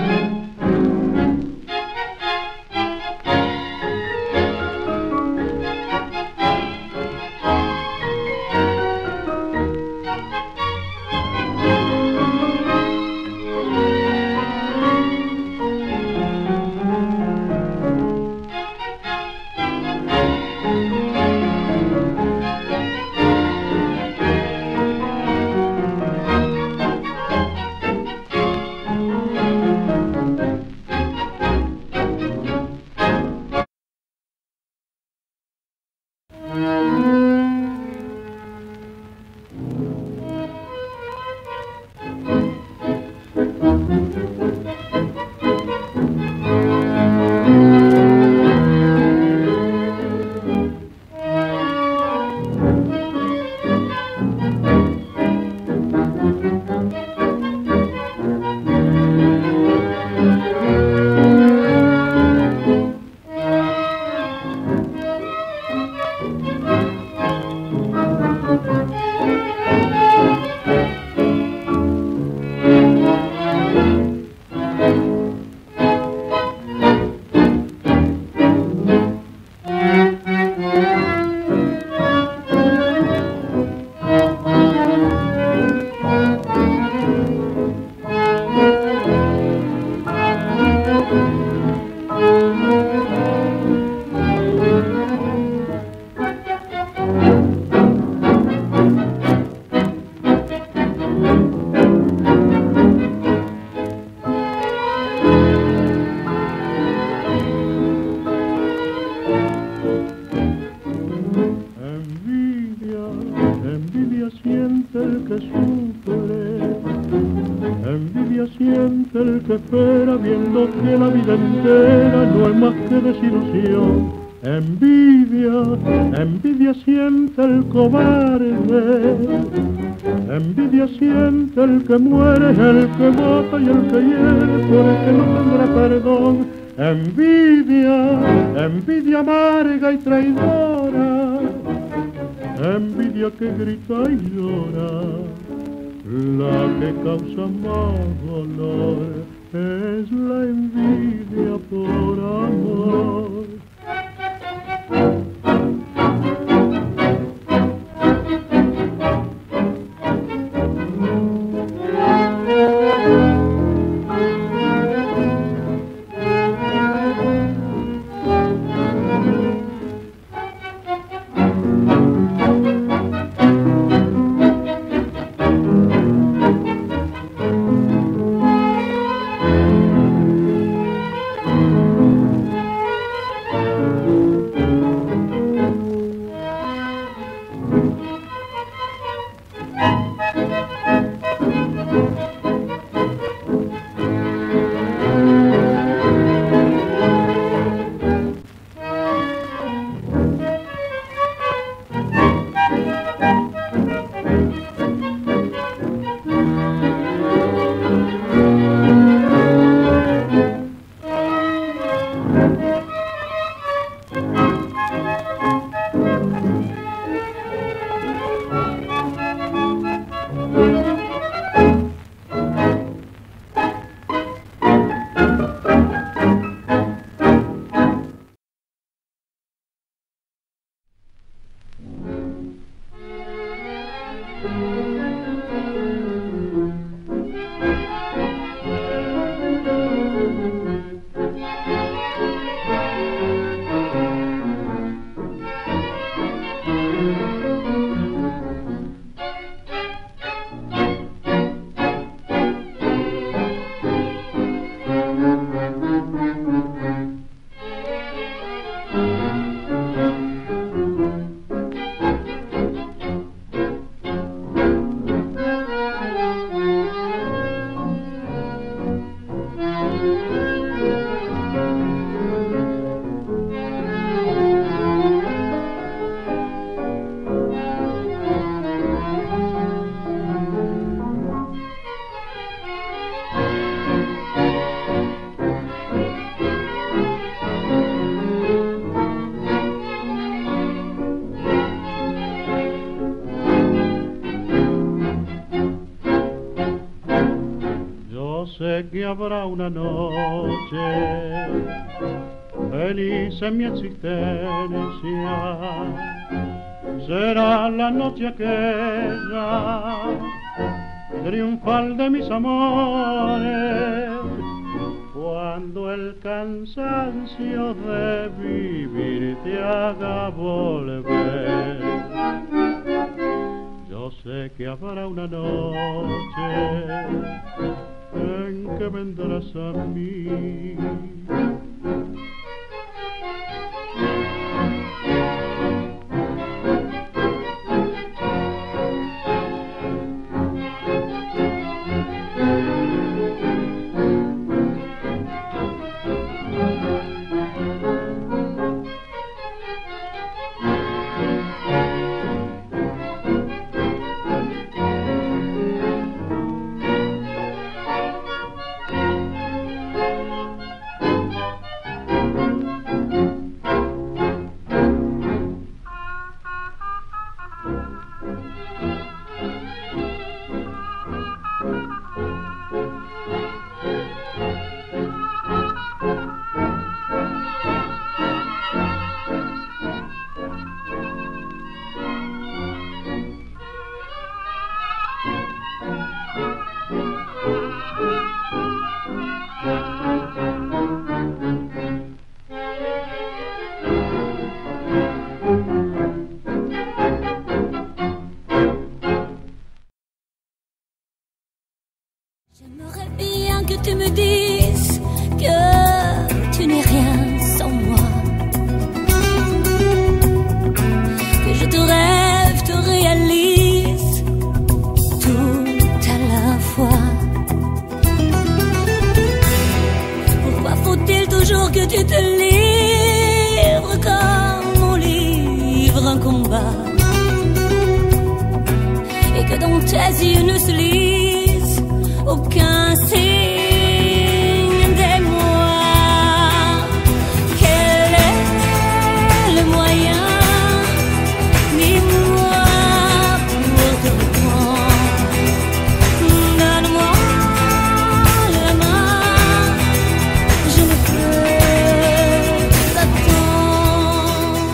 Espera viendo que la vida entera no es más que desilusión. Envidia, envidia siente el cobarde, envidia siente el que muere, el que mata y el que hiere, porque no tendrá perdón. Envidia, envidia amarga y traidora, envidia que grita y llora, la que causa más dolor es la envidia por amor. habrá una noche feliz en mi existencia. Será la noche aquella triunfal de mis amores, cuando el cansancio de vivir te haga volver. Yo sé que habrá una noche en que vendrás a mí. J'aimerais bien que tu me dises que tu n'es rien sans moi, que je te rêve, te réalise tout à la fois. Pourquoi faut-il toujours que tu te livres comme on livre un combat, et que dans tes yeux ne se lise aucun signe d'émoi? Quel est le moyen, dis-moi, pour te reprendre? Donne-moi la main, je ne peux t'attendre.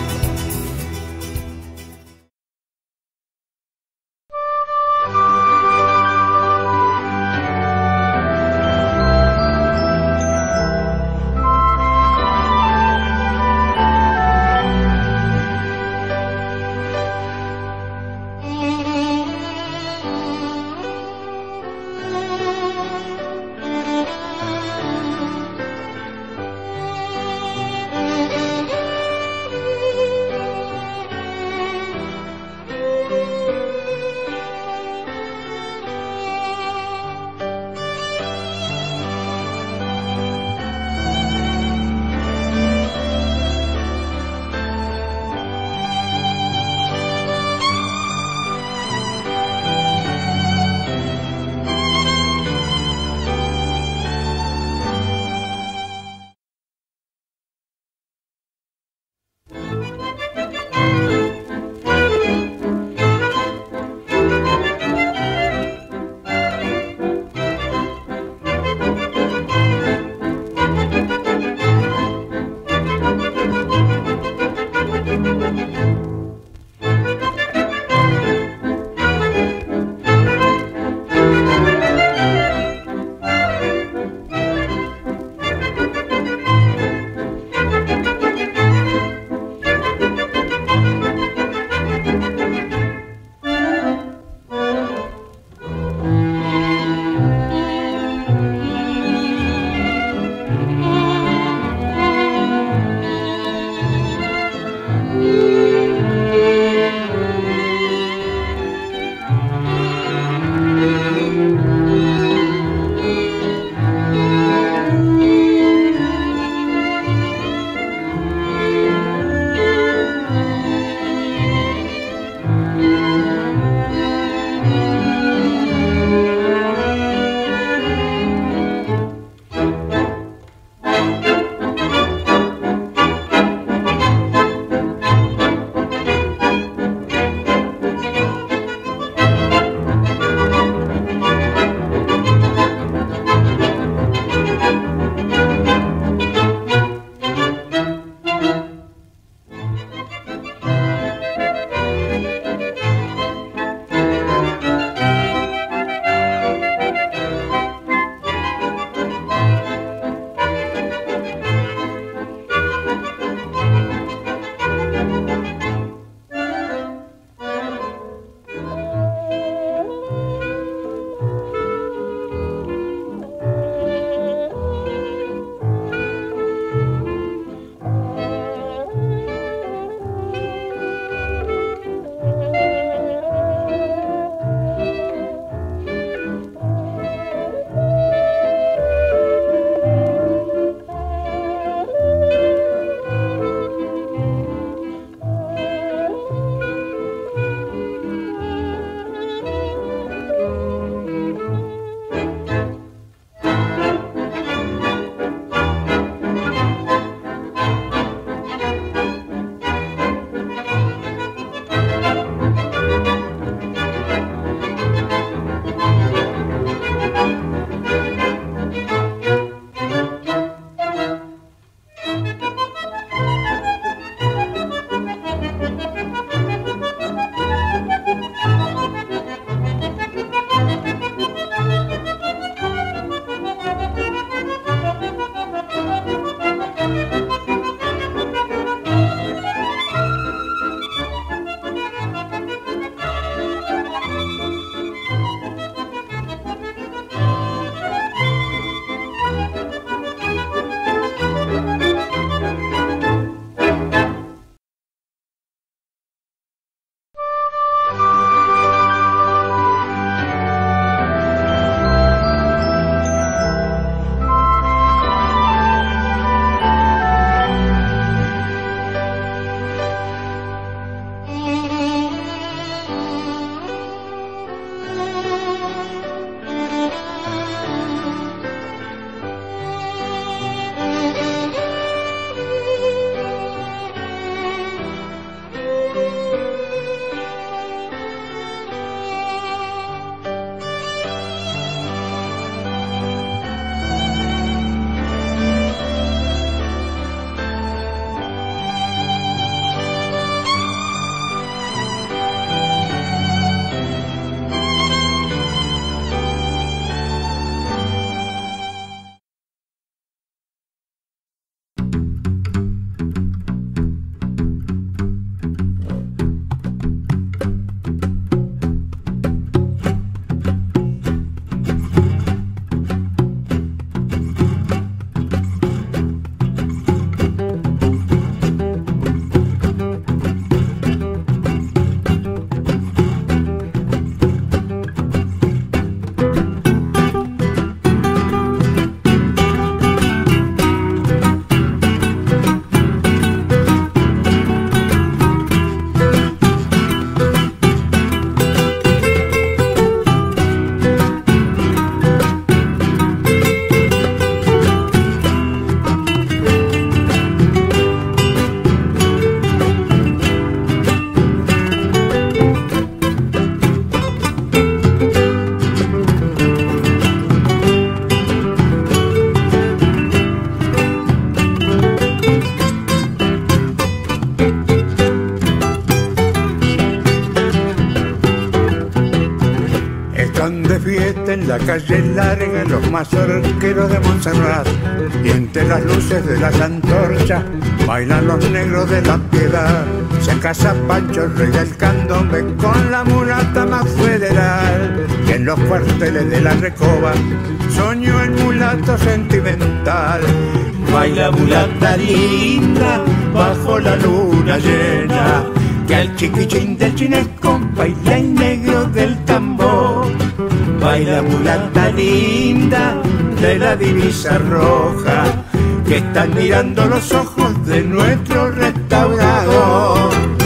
fiesta en la calle larga, los mazorqueros de Montserrat, y entre las luces de las antorchas bailan los negros de la Piedad. Se casa Pancho, rey del candombe, con la mulata más federal, y en los cuarteles de la Recoba soñó el mulato sentimental. Baila mulata linda bajo la luna llena, que al chiquichín del chinesco baila el negro del tambor. Baila mulata linda de la divisa roja, que están mirando los ojos de nuestro restaurador.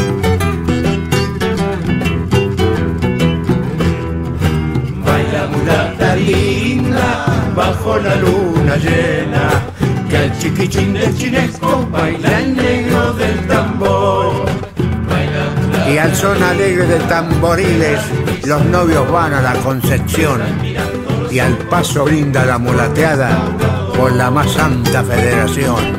Baila mulata linda bajo la luna llena, que al chiquichín del chinesco baila el negro del tambor. Y al son alegre de tamboriles los novios van a la Concepción, y al paso brinda la mulateada por la más santa federación.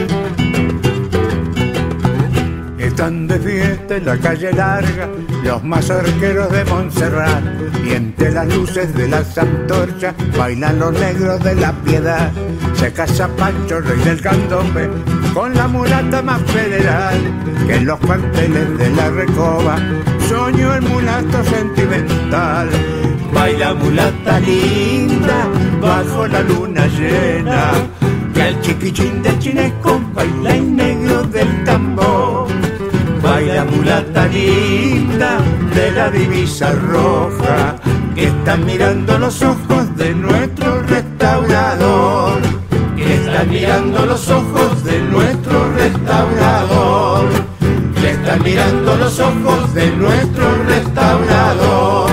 Están de fiesta en la calle larga los mazorqueros de Montserrat, y entre las luces de las antorchas bailan los negros de la Piedad. Se casa Pancho, rey del candombe, con la mulata más federal, que en los cuarteles de la Recoba soñó el mulato sentimental. Baila mulata linda bajo la luna llena, que al chiquichín del chinesco baila el negro del tambor. Baila mulata linda de la divisa roja, que están mirando los ojos de nuestro restaurador. Que están mirando los ojos de nuestro restaurador. Que están mirando los ojos de nuestro restaurador.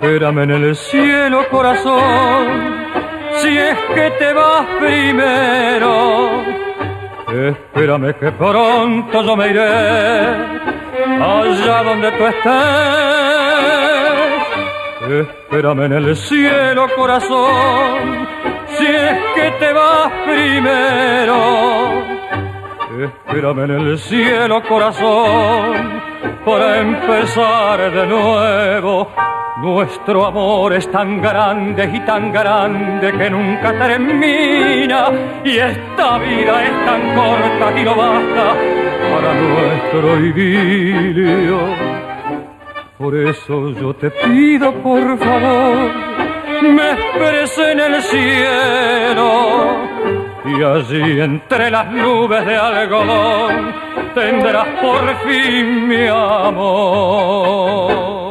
Espérame en el cielo, corazón, si es que te vas primero. Espérame que pronto yo me iré allá donde tú estés. Espérame en el cielo, corazón, si es que te vas primero. Espérame en el cielo, corazón, para empezar de nuevo. Nuestro amor es tan grande y tan grande que nunca termina, y esta vida es tan corta que no basta para nuestro idilio. Por eso yo te pido, por favor, me esperes en el cielo, y allí entre las nubes de algodón tendrás por fin mi amor.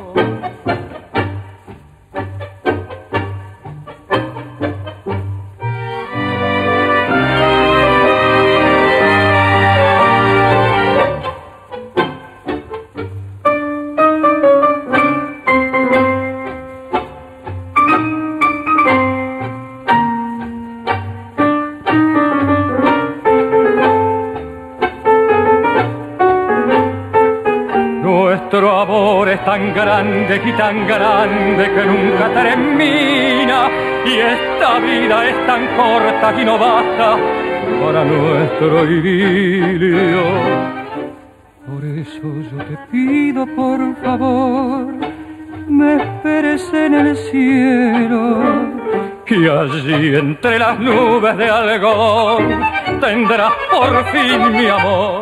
Nuestro amor es tan grande y tan grande que nunca termina, y esta vida es tan corta que no basta para nuestro idilio. Por eso yo te pido, por favor, me esperes en el cielo, y allí entre las nubes de algodón tendrás por fin mi amor.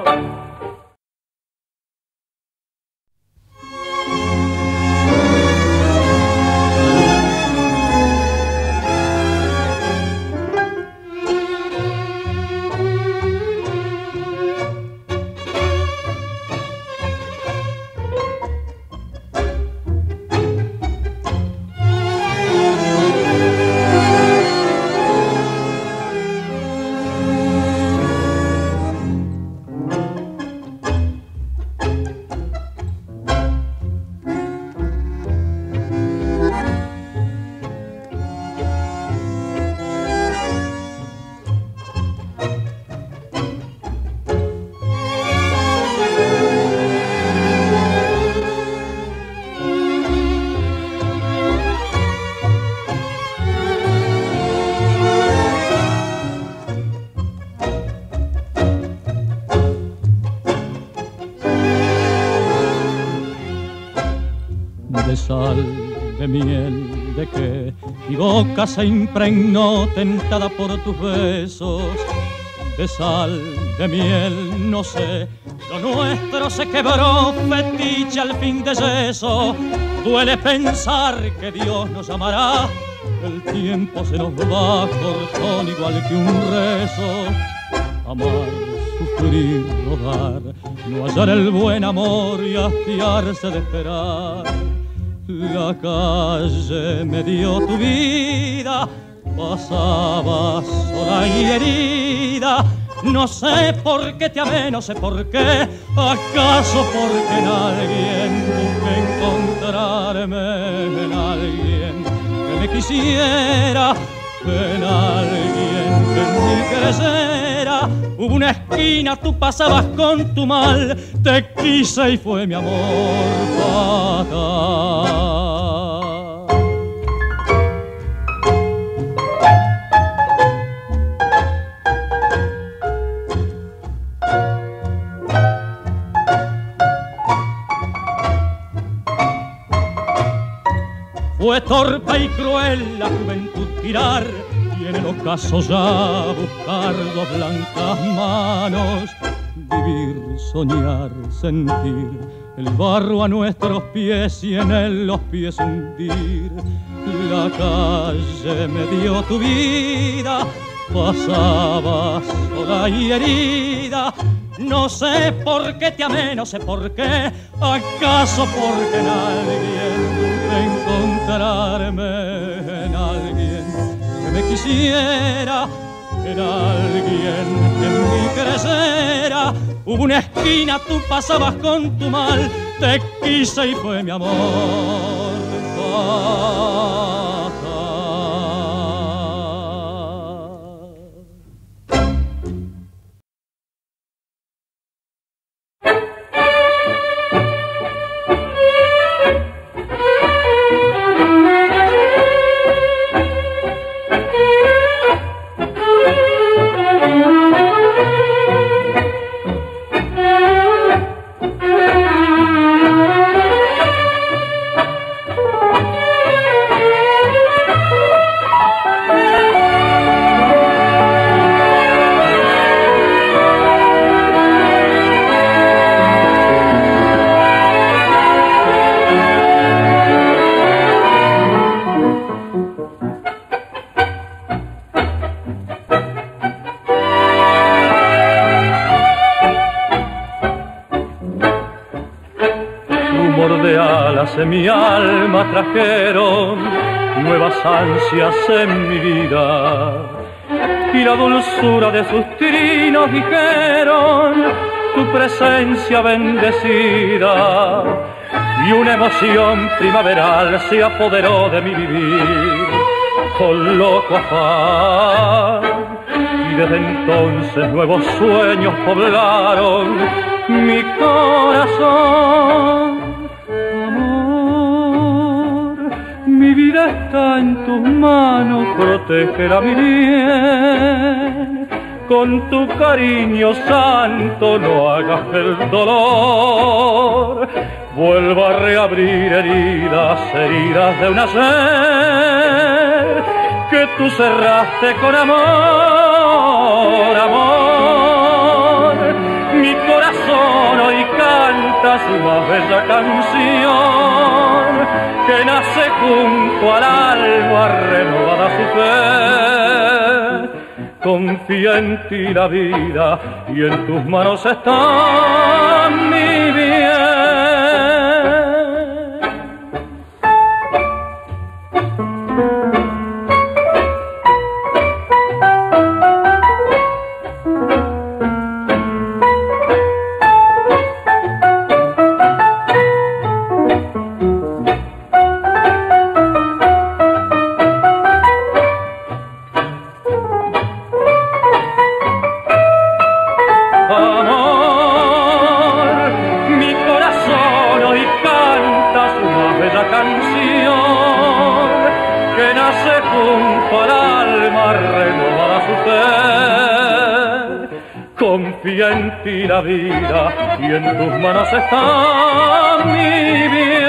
Sal de miel de que mi boca se impregnó tentada por tus besos, de sal de miel no sé, lo nuestro se quebró, fetiche al fin de yeso. Duele pensar que Dios nos amará, el tiempo se nos va cortón igual que un rezo. Amar, sufrir, rodar, no hallar el buen amor y hastiarse de esperar. La calle me dio tu vida, pasaba sola y herida. No sé por qué te amé, no sé por qué, acaso porque en alguien busqué encontrarme, en alguien que me quisiera, en alguien que en mí creyera. Hubo una esquina, tú pasabas con tu mal, te quise y fue mi amor fatal. Fue torpe y cruel la juventud tirar, y en el ocaso ya buscar dos blancas manos. Vivir, soñar, sentir el barro a nuestros pies y en él los pies hundir. La calle me dio tu vida, pasabas sola y herida. No sé por qué te amé, no sé por qué, acaso porque en alguien pude encontrarme, en alguien que me quisiera, en alguien que en mí creyera. Hubo una esquina, tú pasabas con tu mal, te quise y fue mi amor En mi alma trajeron nuevas ansias en mi vida y la dulzura de sus trinos dijeron tu presencia bendecida y una emoción primaveral se apoderó de mi vivir con loco afán y desde entonces nuevos sueños poblaron mi corazón. Mi vida está en tus manos, protégela mi bien. Con tu cariño santo no hagas que el dolor vuelva a reabrir heridas, heridas de un nacer que tú cerraste con amor, amor. Mi corazón hoy canta su más bella canción que nace junto al alma renovada su fe. Confía en ti la vida y en tus manos está mi bien. Confía en ti la vida y en tus manos está mi bien.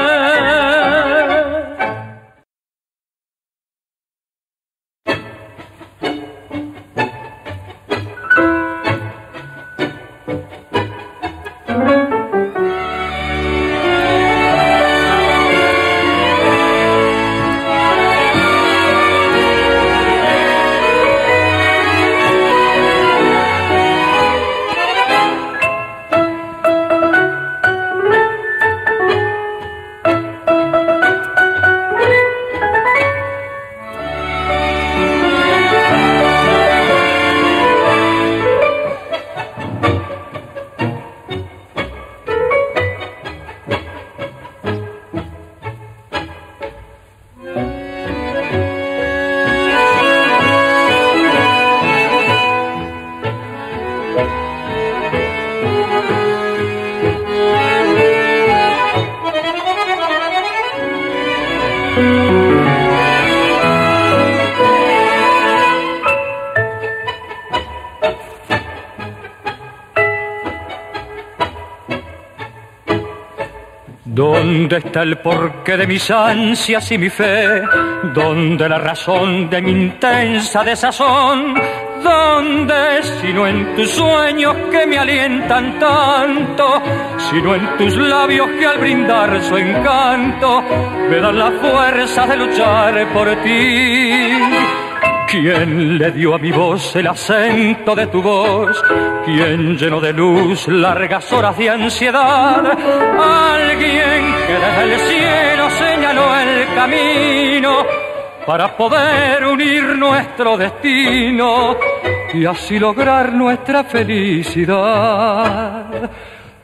¿Dónde está el porqué de mis ansias y mi fe? ¿Dónde la razón de mi intensa desazón? ¿Dónde, sino en tus sueños que me alientan tanto? Sino en tus labios que al brindar su encanto me dan la fuerza de luchar por ti. ¿Quién le dio a mi voz el acento de tu voz? ¿Quién llenó de luz largas horas de ansiedad? Alguien que desde el cielo señaló el camino para poder unir nuestro destino y así lograr nuestra felicidad.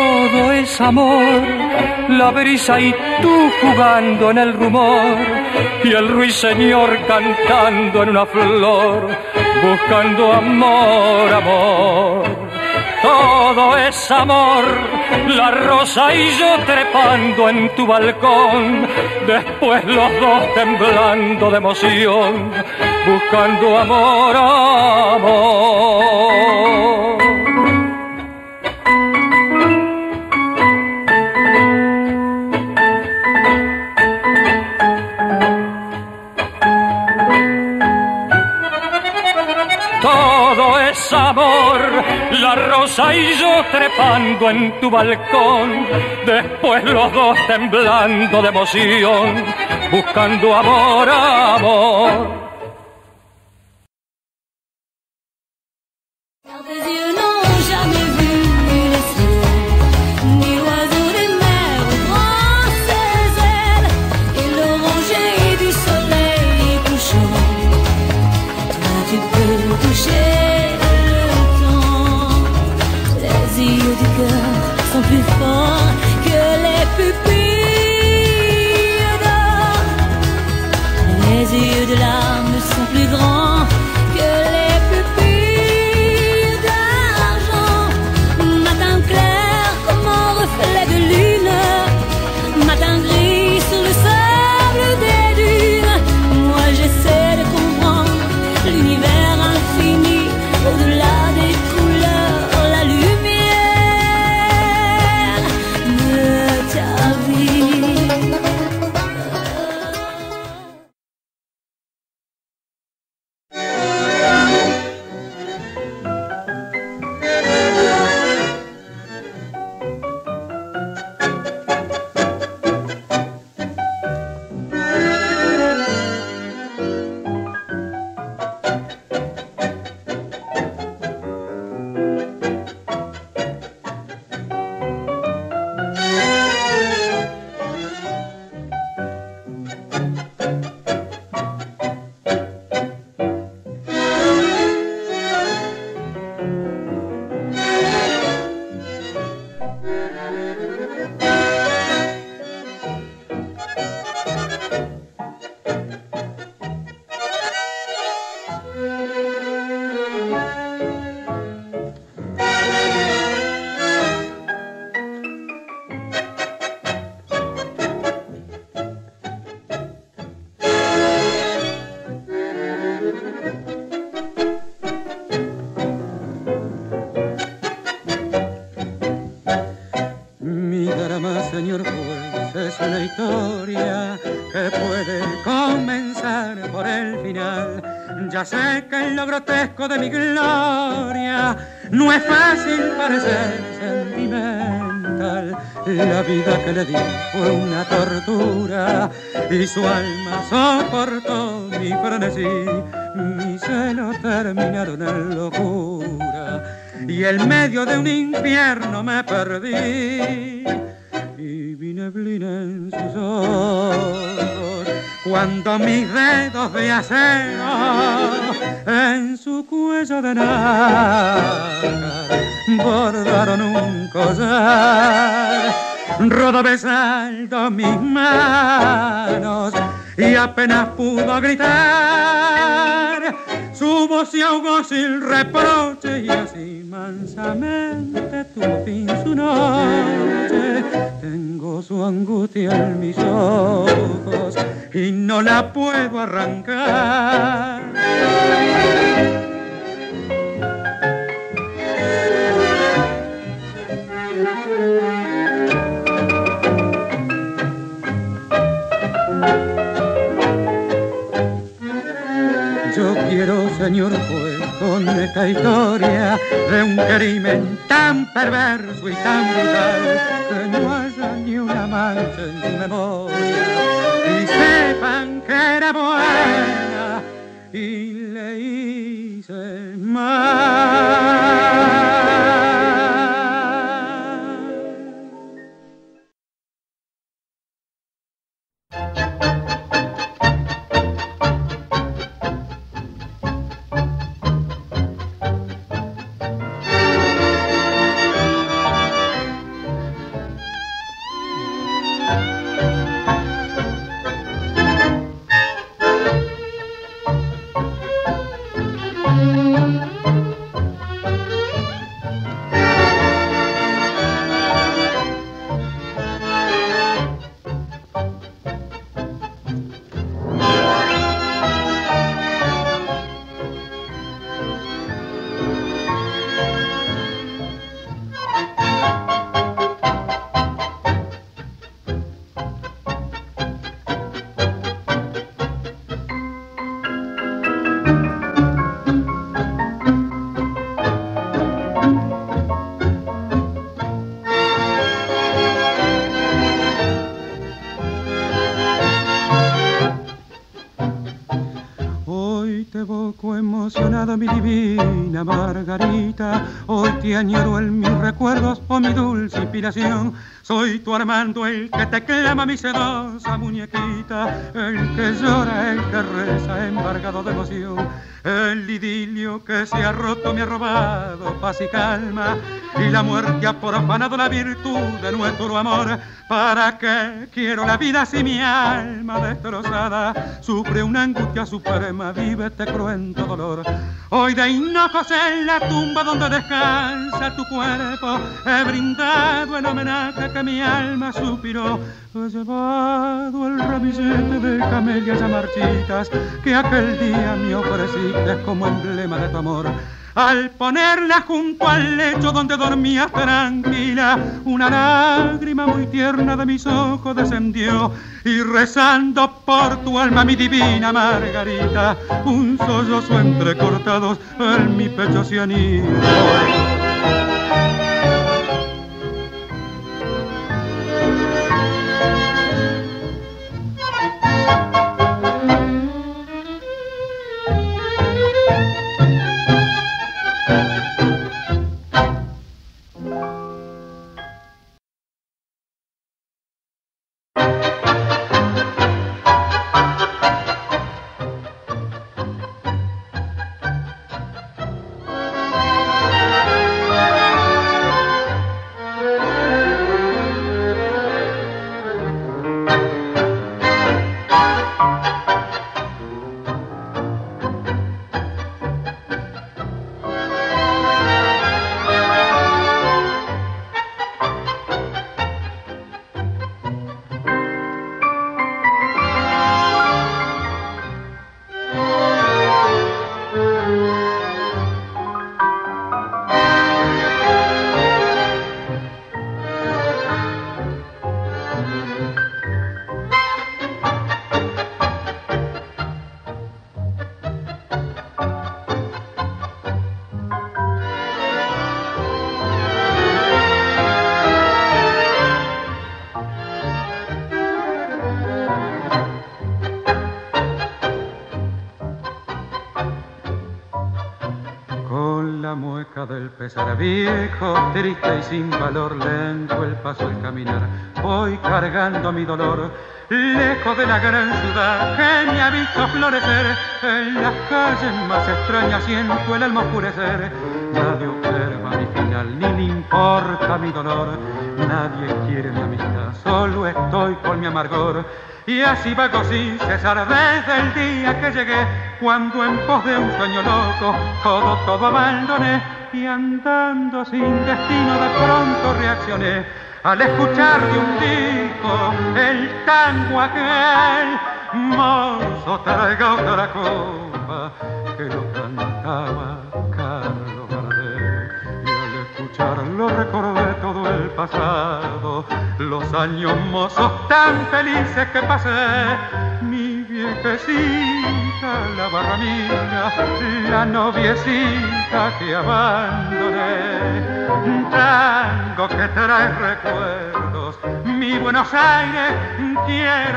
todo es amor, la brisa y tú jugando en el rumor, y el ruiseñor cantando en una flor, buscando amor, amor. Todo es amor, la rosa y yo trepando en tu balcón, después los dos temblando de emoción, buscando amor, amor. Todo es amor, la rosa y yo trepando en tu balcón, después los dos temblando de emoción, buscando amor, amor. Plus fort que les pupilles d'or. Les yeux de larmes sont plus grands que les pupilles d'argent. Matin clair comme un reflet de lune, matin gris sur le sable des dunes. Moi j'essaie de comprendre l'univers infini au-delà des couleurs, la lumière. Señor juez, es una historia que puede comenzar por el final. Ya sé que en lo grotesco de mi gloria no es fácil parecer sentimental. La vida que le di fue una tortura y su alma soportó mi frenesí. Mis celos terminaron en locura y en medio de un infierno me perdí. Y vi neblina en sus ojos cuando mis dedos de acero en su cuello de nácar bordaron un collar. Rodó besando mis manos y apenas pudo gritar. Su voz se ahogó sin reproche y así mansamente tuvo fin su noche. Tengo su angustia en mis ojos y no la puedo arrancar. Yo quiero, señor juez, con esta historia de un crimen tan perverso y tan brutal, que no haya ni una mancha en su memoria y sepan que era buena y le hice mal. lado, mi divina Margarita. Hoy te añoro en mis recuerdos, oh mi dulce inspiración. Soy tu Armando, el que te clama, mi sedosa muñequita, el que llora, el que reza, embargado de emoción. El idilio que se ha roto me ha robado paz y calma, y la muerte ha profanado la virtud de nuestro amor. ¿Para qué quiero la vida si mi alma destrozada sufre una angustia suprema, vive este cruento dolor? Hoy de hinojos en la tumba donde descansa tu cuerpo he brindado el homenaje que mi alma suspiró. He llevado el ramillete de camelias ya marchitas que aquel día me ofreciste como emblema de tu amor. Al ponerla junto al lecho donde dormías tranquila, una lágrima muy tierna de mis ojos descendió, y rezando por tu alma, mi divina Margarita, un sollozo entrecortados en mi pecho se anidó. Del pesar viejo, triste y sin valor, lento el paso al caminar, voy cargando mi dolor, lejos de la gran ciudad que me ha visto florecer, en las calles más extrañas siento el alma oscurecer. Nadie observa mi final, ni le importa mi dolor, nadie quiere mi amistad, solo estoy con mi amargor. Y así vago sin cesar desde el día que llegué, cuando en pos de un sueño loco todo, todo abandoné, y andando sin destino de pronto reaccioné al escuchar de un disco el tango aquel. Mozo, traiga otra copa, que lo cantaba Carlos Gardel. Y al escucharlo recordé todo el pasado, los años mozos tan felices que pasé. Mi viejecita, la barramina, la noviecita que abandoné. Tango que trae recuerdos, mi Buenos Aires, quiero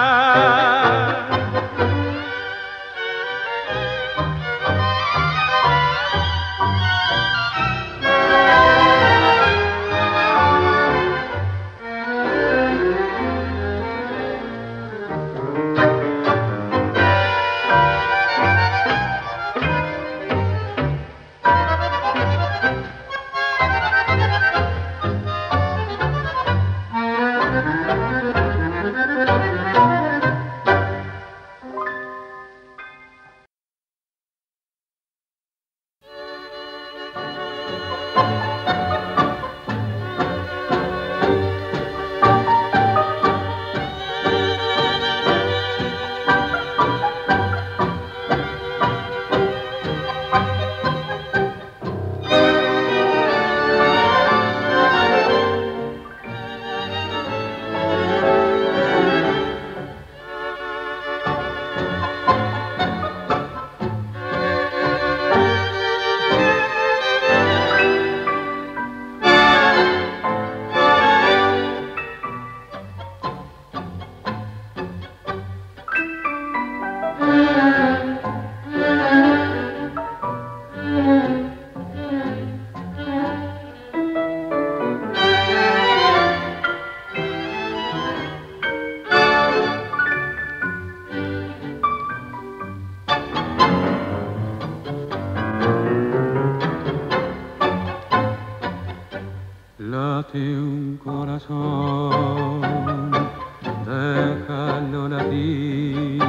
llorar. Late un corazón, déjalo latir,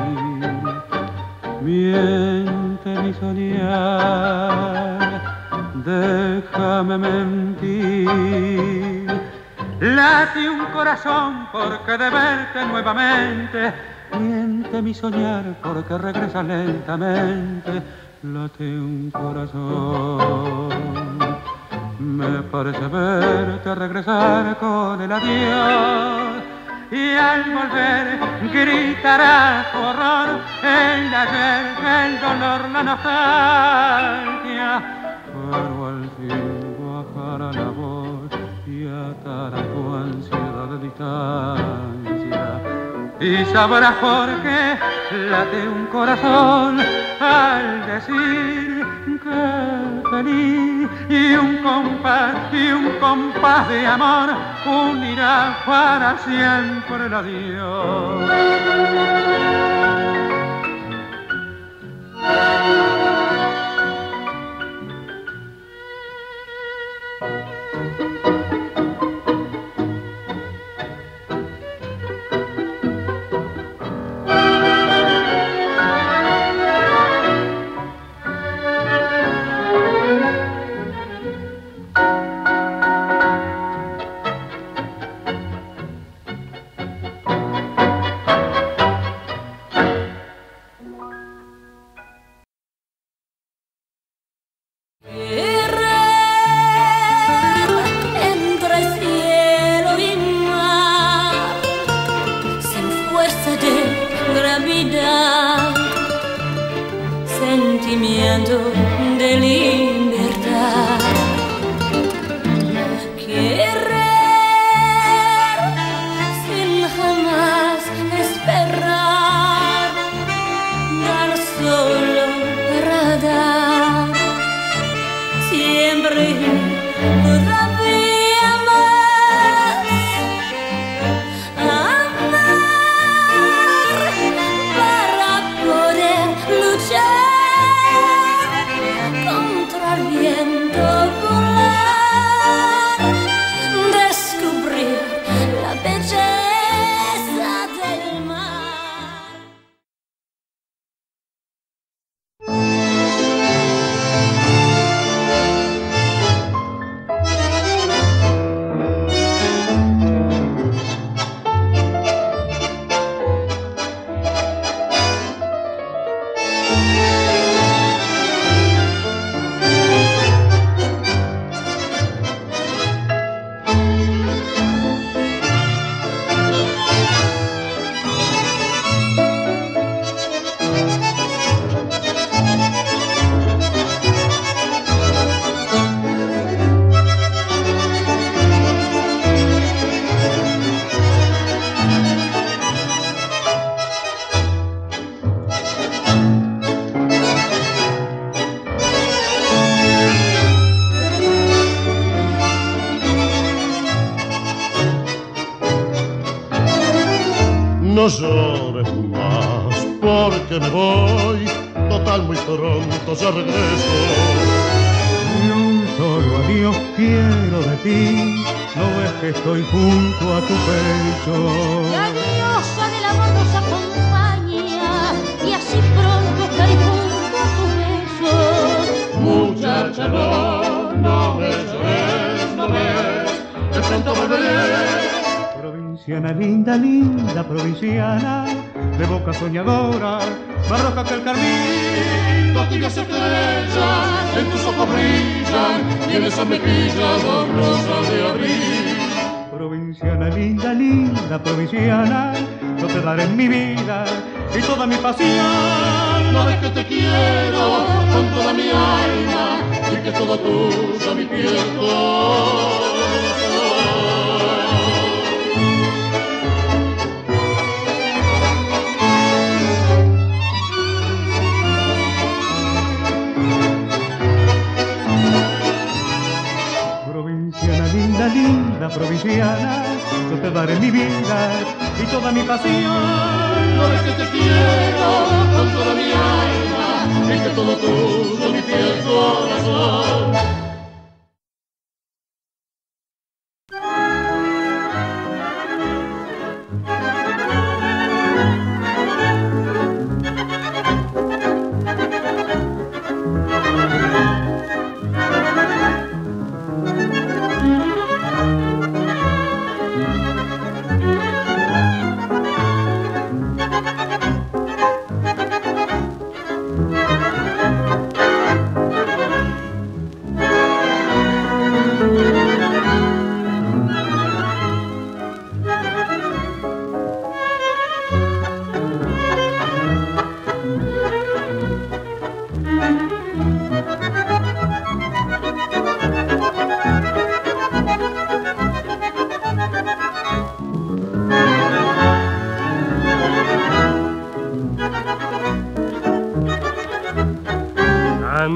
miente mi soñar, déjame mentir. Late un corazón porque de verte nuevamente, miente mi soñar porque regresa lentamente. Late un corazón, me parece verte regresar con el adiós, y al volver gritará tu horror, el ayer, el dolor, la nostalgia, pero al fin bajará la voz y atará tu ansiedad de distancia, y sabrás por qué late un corazón al decir que feliz, y un compás, y un compás de amor unirá para siempre el adiós. Sentimiento de libertad, querer sin jamás esperar, dar solo para dar, siempre todavía más, amar para poder luchar. Viento volar, descubrir la belleza del mar. No llores más porque me voy, total muy pronto ya regreso. Ni un solo adiós quiero de ti, no ves que estoy junto a tu pecho. La diosa del amor nos acompaña y así pronto estaré junto a tu beso. Muchacha, no, no me llores, no ves, de pronto volveré. Provinciana linda, linda provinciana, de boca soñadora, más roja que el carmín. Dos tibias estrellas en tus ojos brillan, y en esas mejillas dos rosas de abril. Provinciana linda, linda provinciana, yo te daré mi vida y toda mi pasión. No ves que te quiero con toda mi alma, y que todo tuyo mi piel corazón. Linda, linda provinciana, yo te daré mi vida y toda mi pasión. No ves que te quiero con toda mi alma, y que todo tuyo mi piel corazón.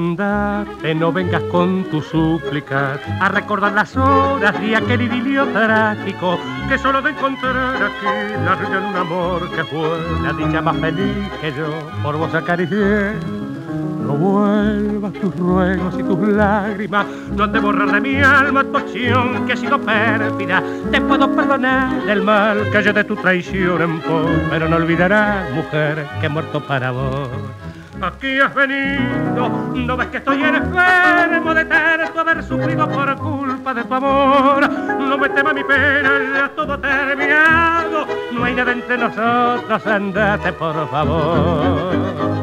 andate, no vengas con tu súplicas a recordar las horas de aquel idilio trágico que solo de encontrar aquí la ruina de un amor que fue la dicha más feliz que yo por vos acaricié. No vuelvas tus ruegos y tus lágrimas, no has de borrar de mi alma tu acción que ha sido pérfida. Te puedo perdonar el mal que haya de tu traición en pos, pero no olvidarás, mujer, que he muerto para vos. Aquí has venido, no ves que estoy enfermo de tanto haber sufrido por culpa de tu amor. No me temas mi pena, ya todo ha terminado, no hay nada entre nosotros, andate por favor.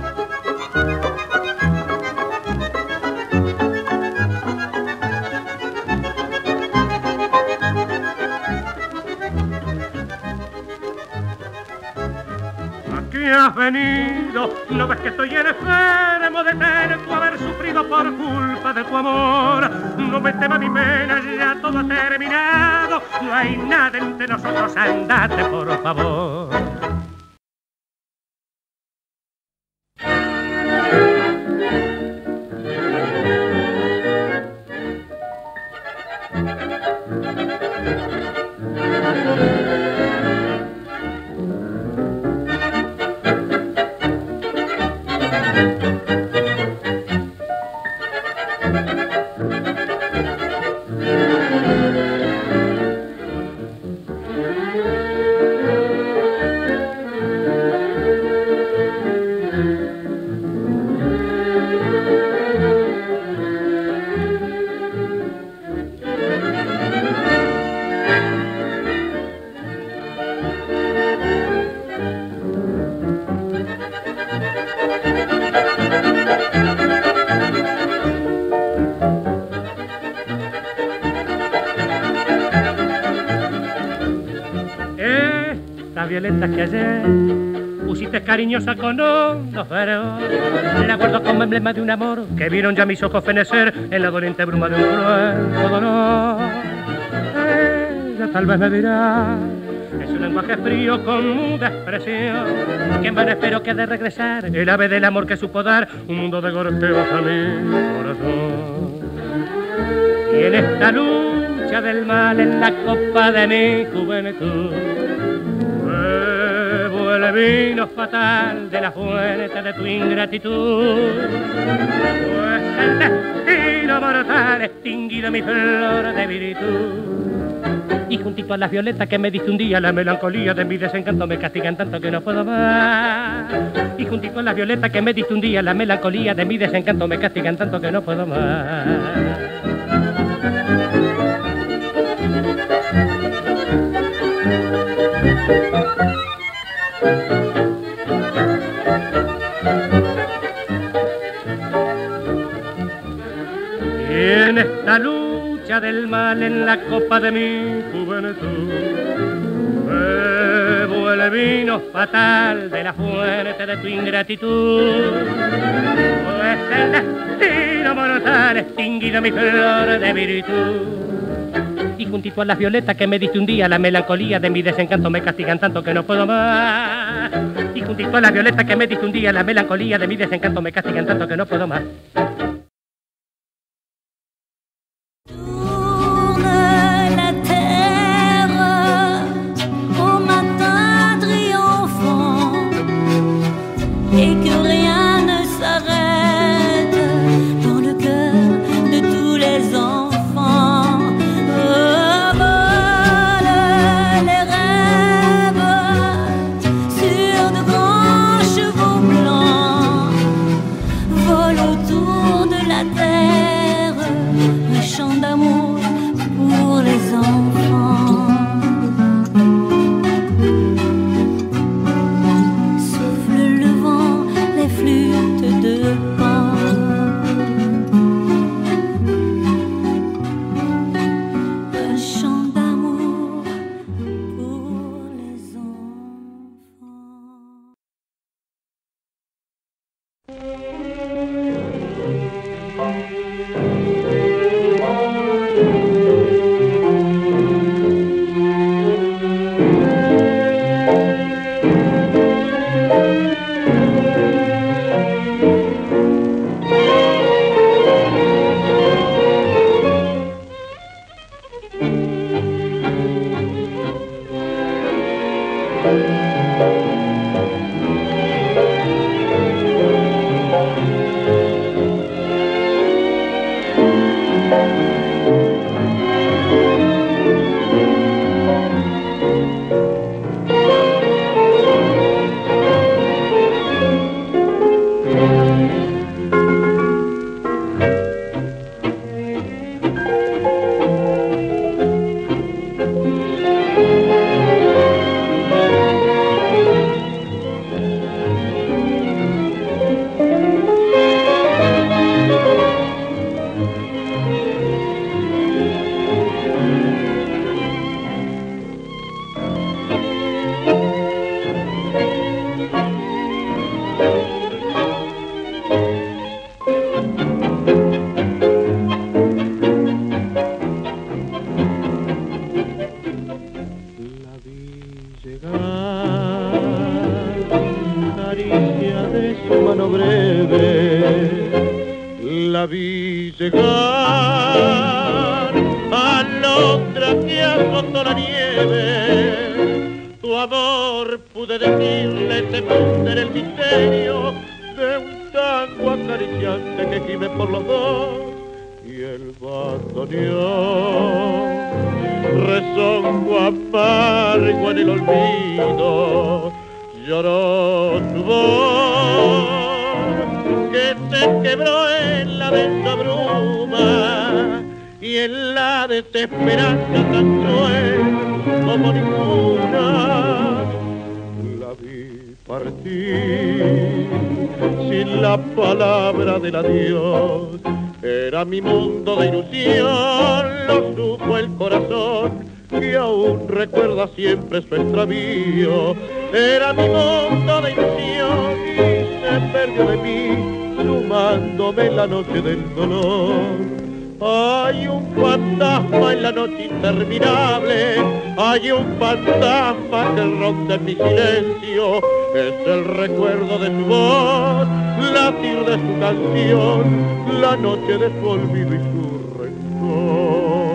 Has venido, no ves que estoy enfermo de tanto haber sufrido por culpa de tu amor. No me temas mi pena, ya todo ha terminado, no hay nada entre nosotros, andate por favor. Violeta que ayer pusiste cariñosa con hondos veros, la guardo como emblema de un amor que vieron ya mis ojos fenecer en la doliente bruma de un cruel dolor. Ella tal vez me dirá, es un lenguaje frío con muda expresión, que en vano espero que ha de regresar el ave del amor que supo dar un mundo de gorjeos a mi corazón. Y en esta lucha del mal en la copa de mi juventud, el vino fatal de la fuente de tu ingratitud, pues el destino mortal extinguido mi flor de virtud. Y juntito a las violetas que me diste un día, la melancolía de mi desencanto me castigan tanto que no puedo más. Y juntito a las violetas que me diste un día, la melancolía de mi desencanto me castigan tanto que no puedo más. En esta lucha del mal en la copa de mi juventud, bebo el vino fatal de la fuente de tu ingratitud, pues el destino mortal extinguido mi flor de virtud. Y juntito a las violetas que me diste un día, la melancolía de mi desencanto me castigan tanto que no puedo más. Y juntito a las violetas que me diste un día, la melancolía de mi desencanto me castigan tanto que no puedo más. Et que rien ne s'arrête dans le cœur de tous les enfants. Oh, volent les rêves sur de grands chevaux blancs, volent autour llegar a Londra que azotó la nieve. Tu amor pude decirle, se funde en el misterio de un tango acariciante que gime por los dos. Y el bandoneón rezongo amargo en el olvido, lloró tu voz que se quebró en la densa bruma y en la desesperanza tan cruel como ninguna. La vi partir sin la palabra del adiós. Era mi mundo de ilusión, lo supo el corazón, que aún recuerda siempre su extravío. Era mi mundo de ilusión y se perdió de mí, sumándome en la noche del dolor. Hay un fantasma en la noche interminable, hay un fantasma que ronda en mi silencio. Es el recuerdo de su voz, latir de su canción, la noche de su olvido y su rencor.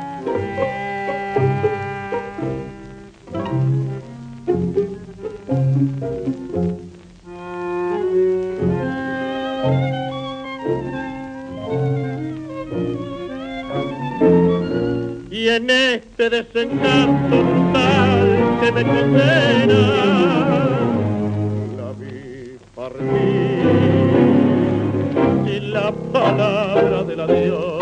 Y en este desencanto total que me condena, la vi partir sin la palabra del adiós.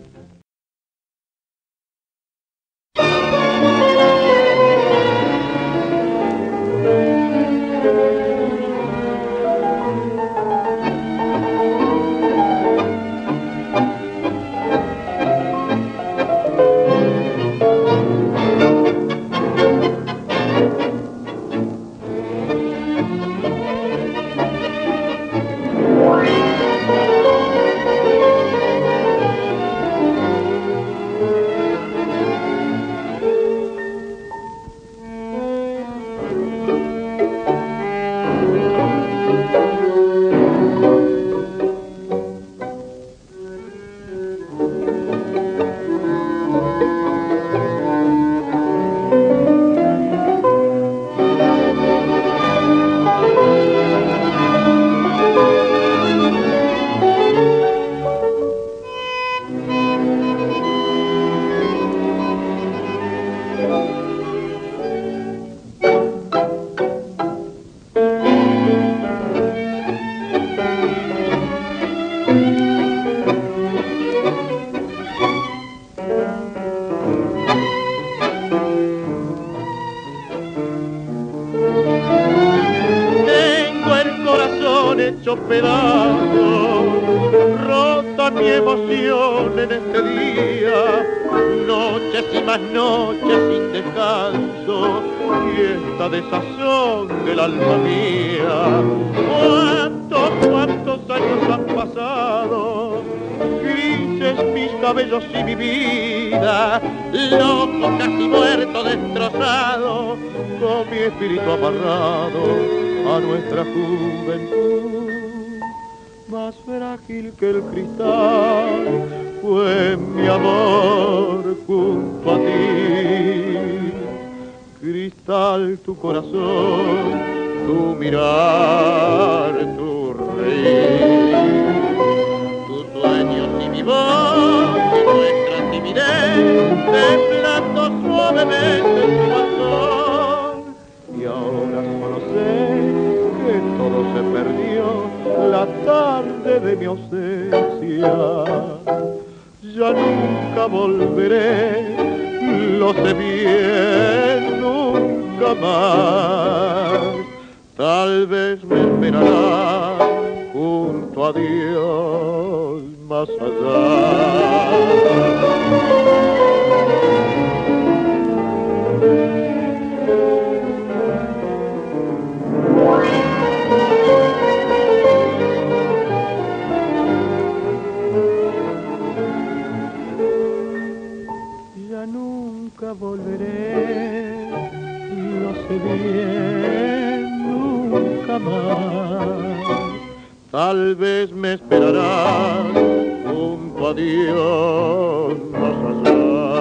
Hecho pedazos, rota mi emoción en este día, noches y más noches sin descanso, y esta desazón del alma mía. ¿Cuántos, cuántos años han pasado? Grises mis cabellos y mi vida, loco, casi muerto, destrozado, con mi espíritu amarrado a nuestra juventud, más frágil que el cristal, fue mi amor junto a ti. Cristal, tu corazón, tu mirar, tu reír, tus sueños y mi voz y nuestra timidez, temblando suavemente en tu balcón. Y ahora solo sé que todo se perdió la tarde de mi ausencia. Ya nunca volveré, lo sé bien, nunca más. Tal vez me esperará junto a Dios más allá. Nunca volveré, lo sé bien, nunca más. Tal vez me esperarás junto a Dios vas allá.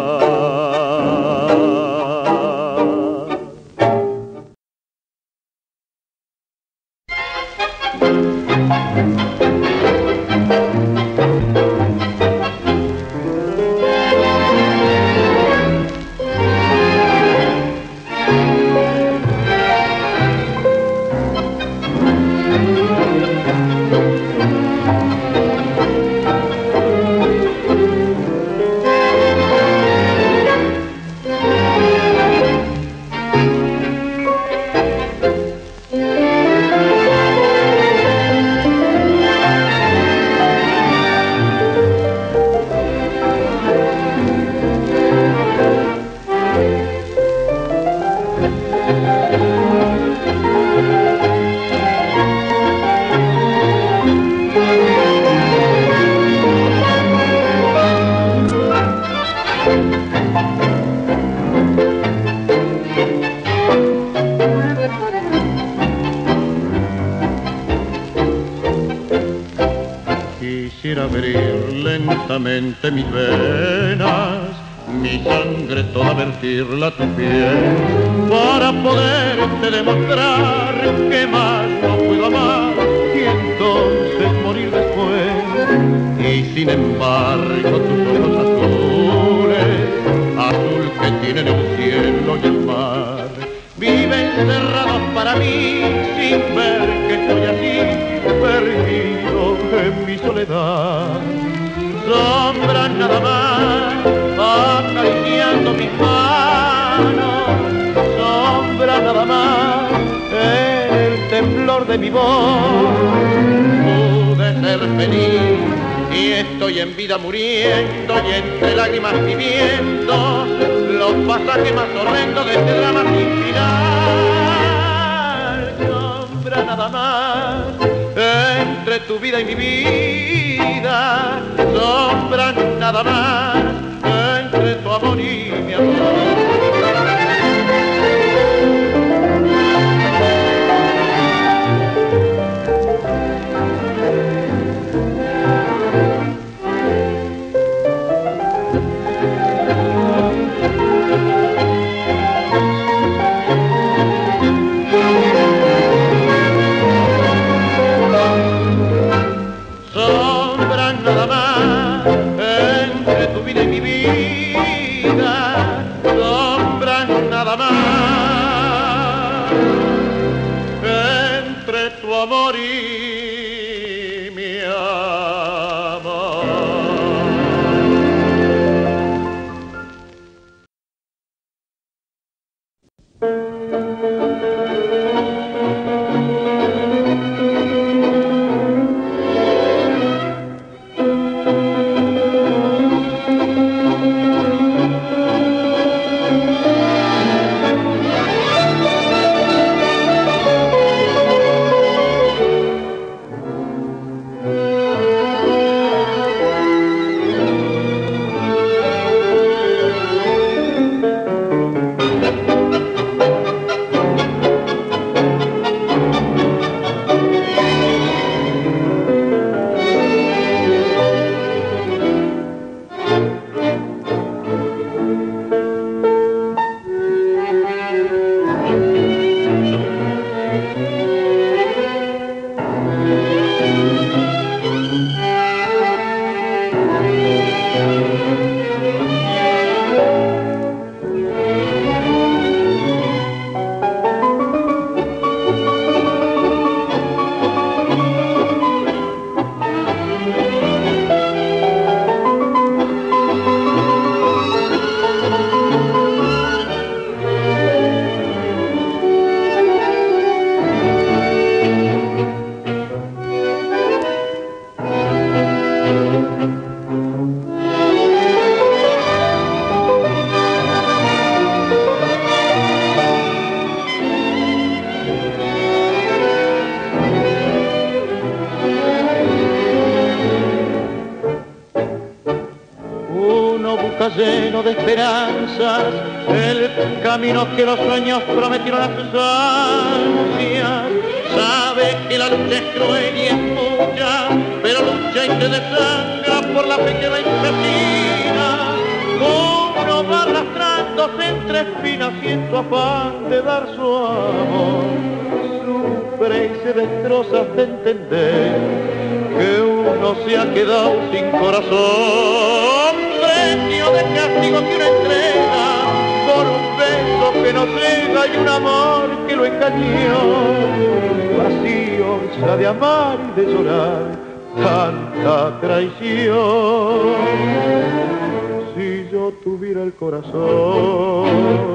Quisiera abrir lentamente mis venas, mi sangre toda vertirla a tu piel, para poderte demostrar que más no puedo amar y entonces morir después. Y sin embargo tus ojos azules, azul que tienen el cielo y el mar, viven cerrados para mí sin ver que estoy así, perdido en mi soledad. Sombras nada más acariciando mis manos, sombra nada más el temblor de mi voz. Pude ser feliz y estoy en vida muriendo y entre lágrimas viviendo los pasajes más horrendos de este drama sin final. Sombra nada más entre tu vida y mi vida, sombra nada más entre tu amor y mi amor. Amor y mi amor. Lleno de esperanzas, el camino que los sueños prometieron a sus ansias. Sabe que la lucha es cruel y es mucha, pero lucha y se desangra por la pequeña espesina, uno va arrastrándose entre espinas y en su afán de dar su amor, sufre y se destroza hasta entender que uno se ha quedado sin corazón, premio de castigo que uno entrega por un beso que no llega y un amor que lo engañó. Vacío sabe amar y de llorar tanta traición. Si yo tuviera el corazón,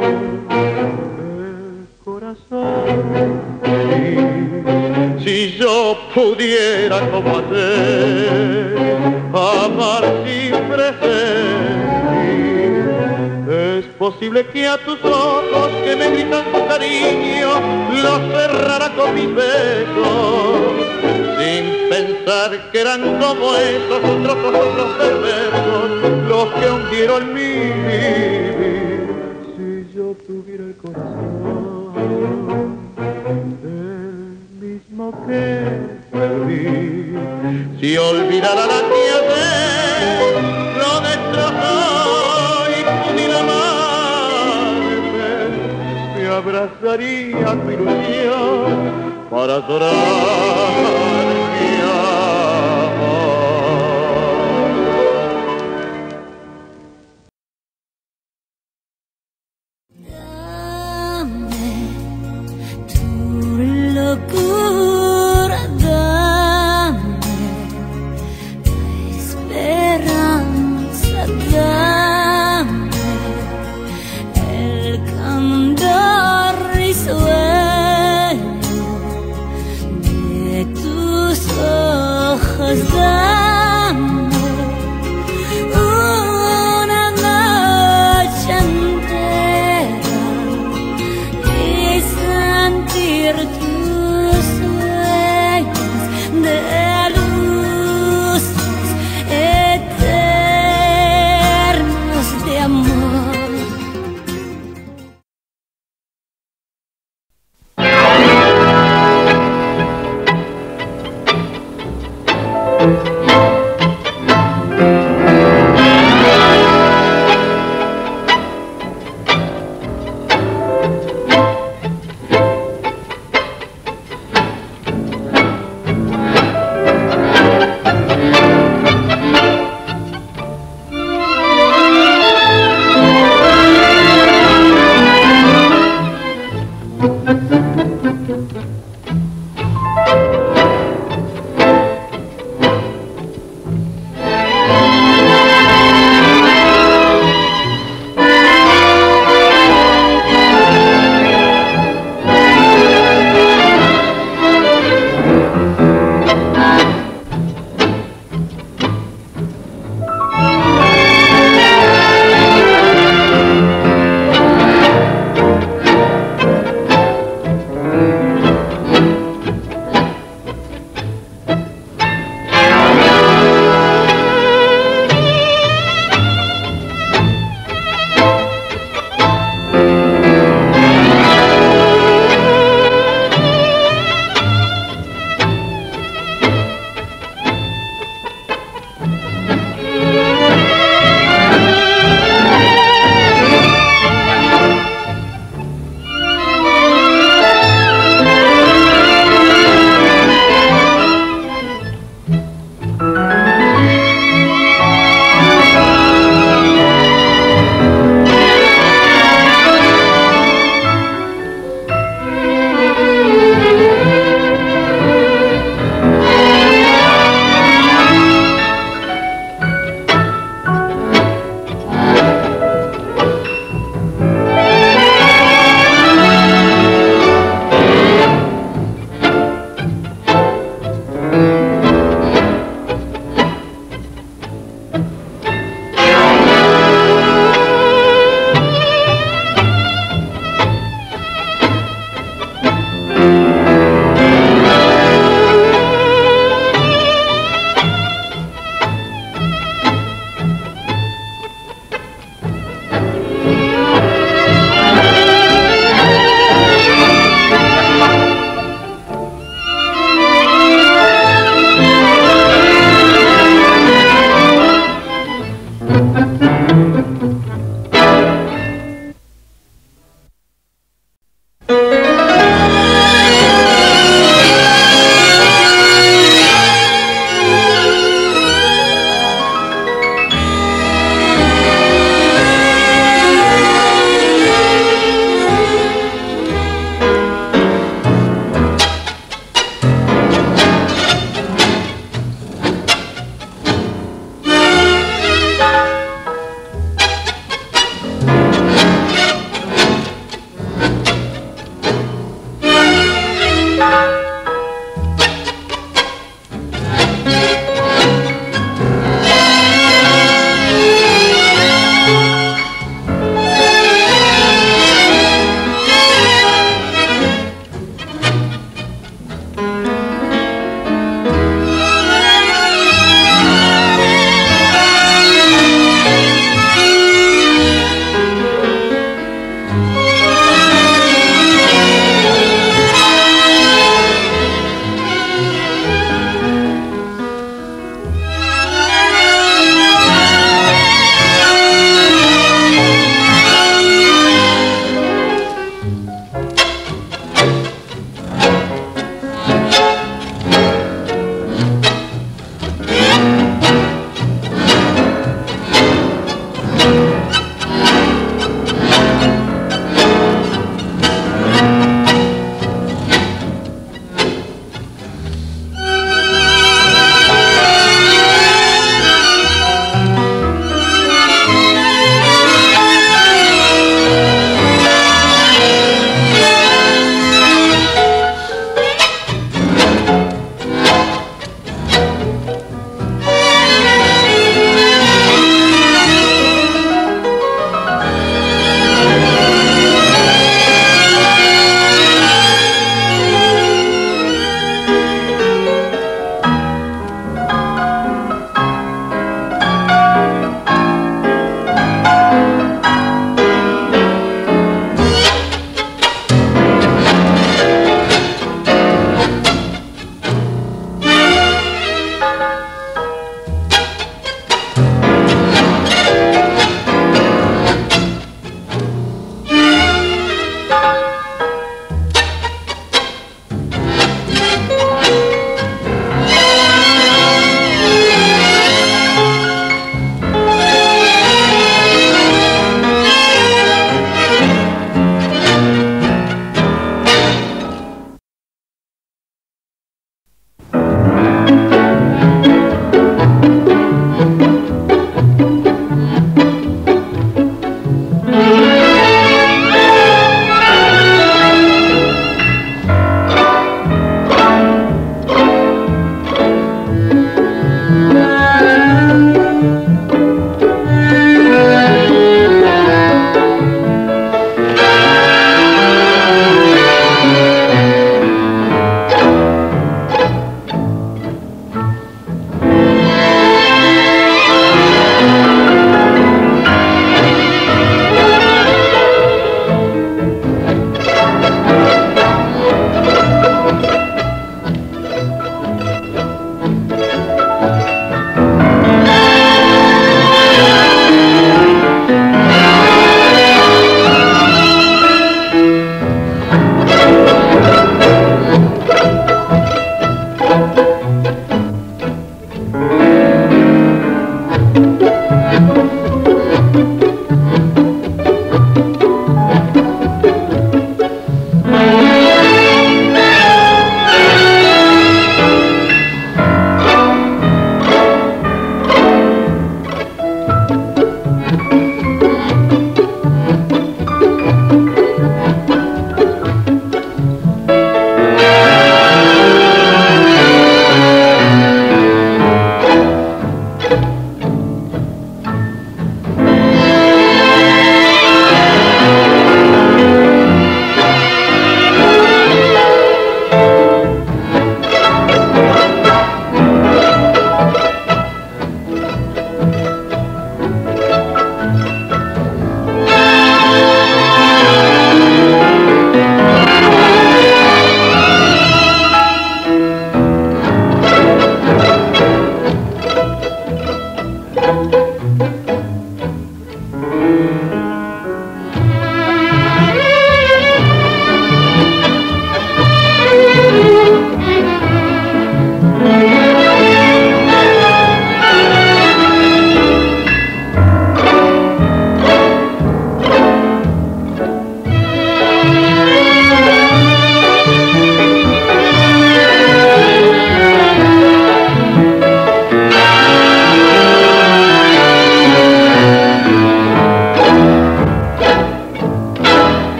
el corazón, sí. Si yo pudiera como hacer, amar sin presente, es posible que a tus ojos que me gritan su cariño los cerrara con mis besos, sin pensar que eran como esos otros ojos perversos los que hundieron mi vivir. Si yo tuviera el corazón, el mismo que perdí, si olvidara la que ayer lo destrozó y pudiera amarme, me abrazaría tu ilusión para llorar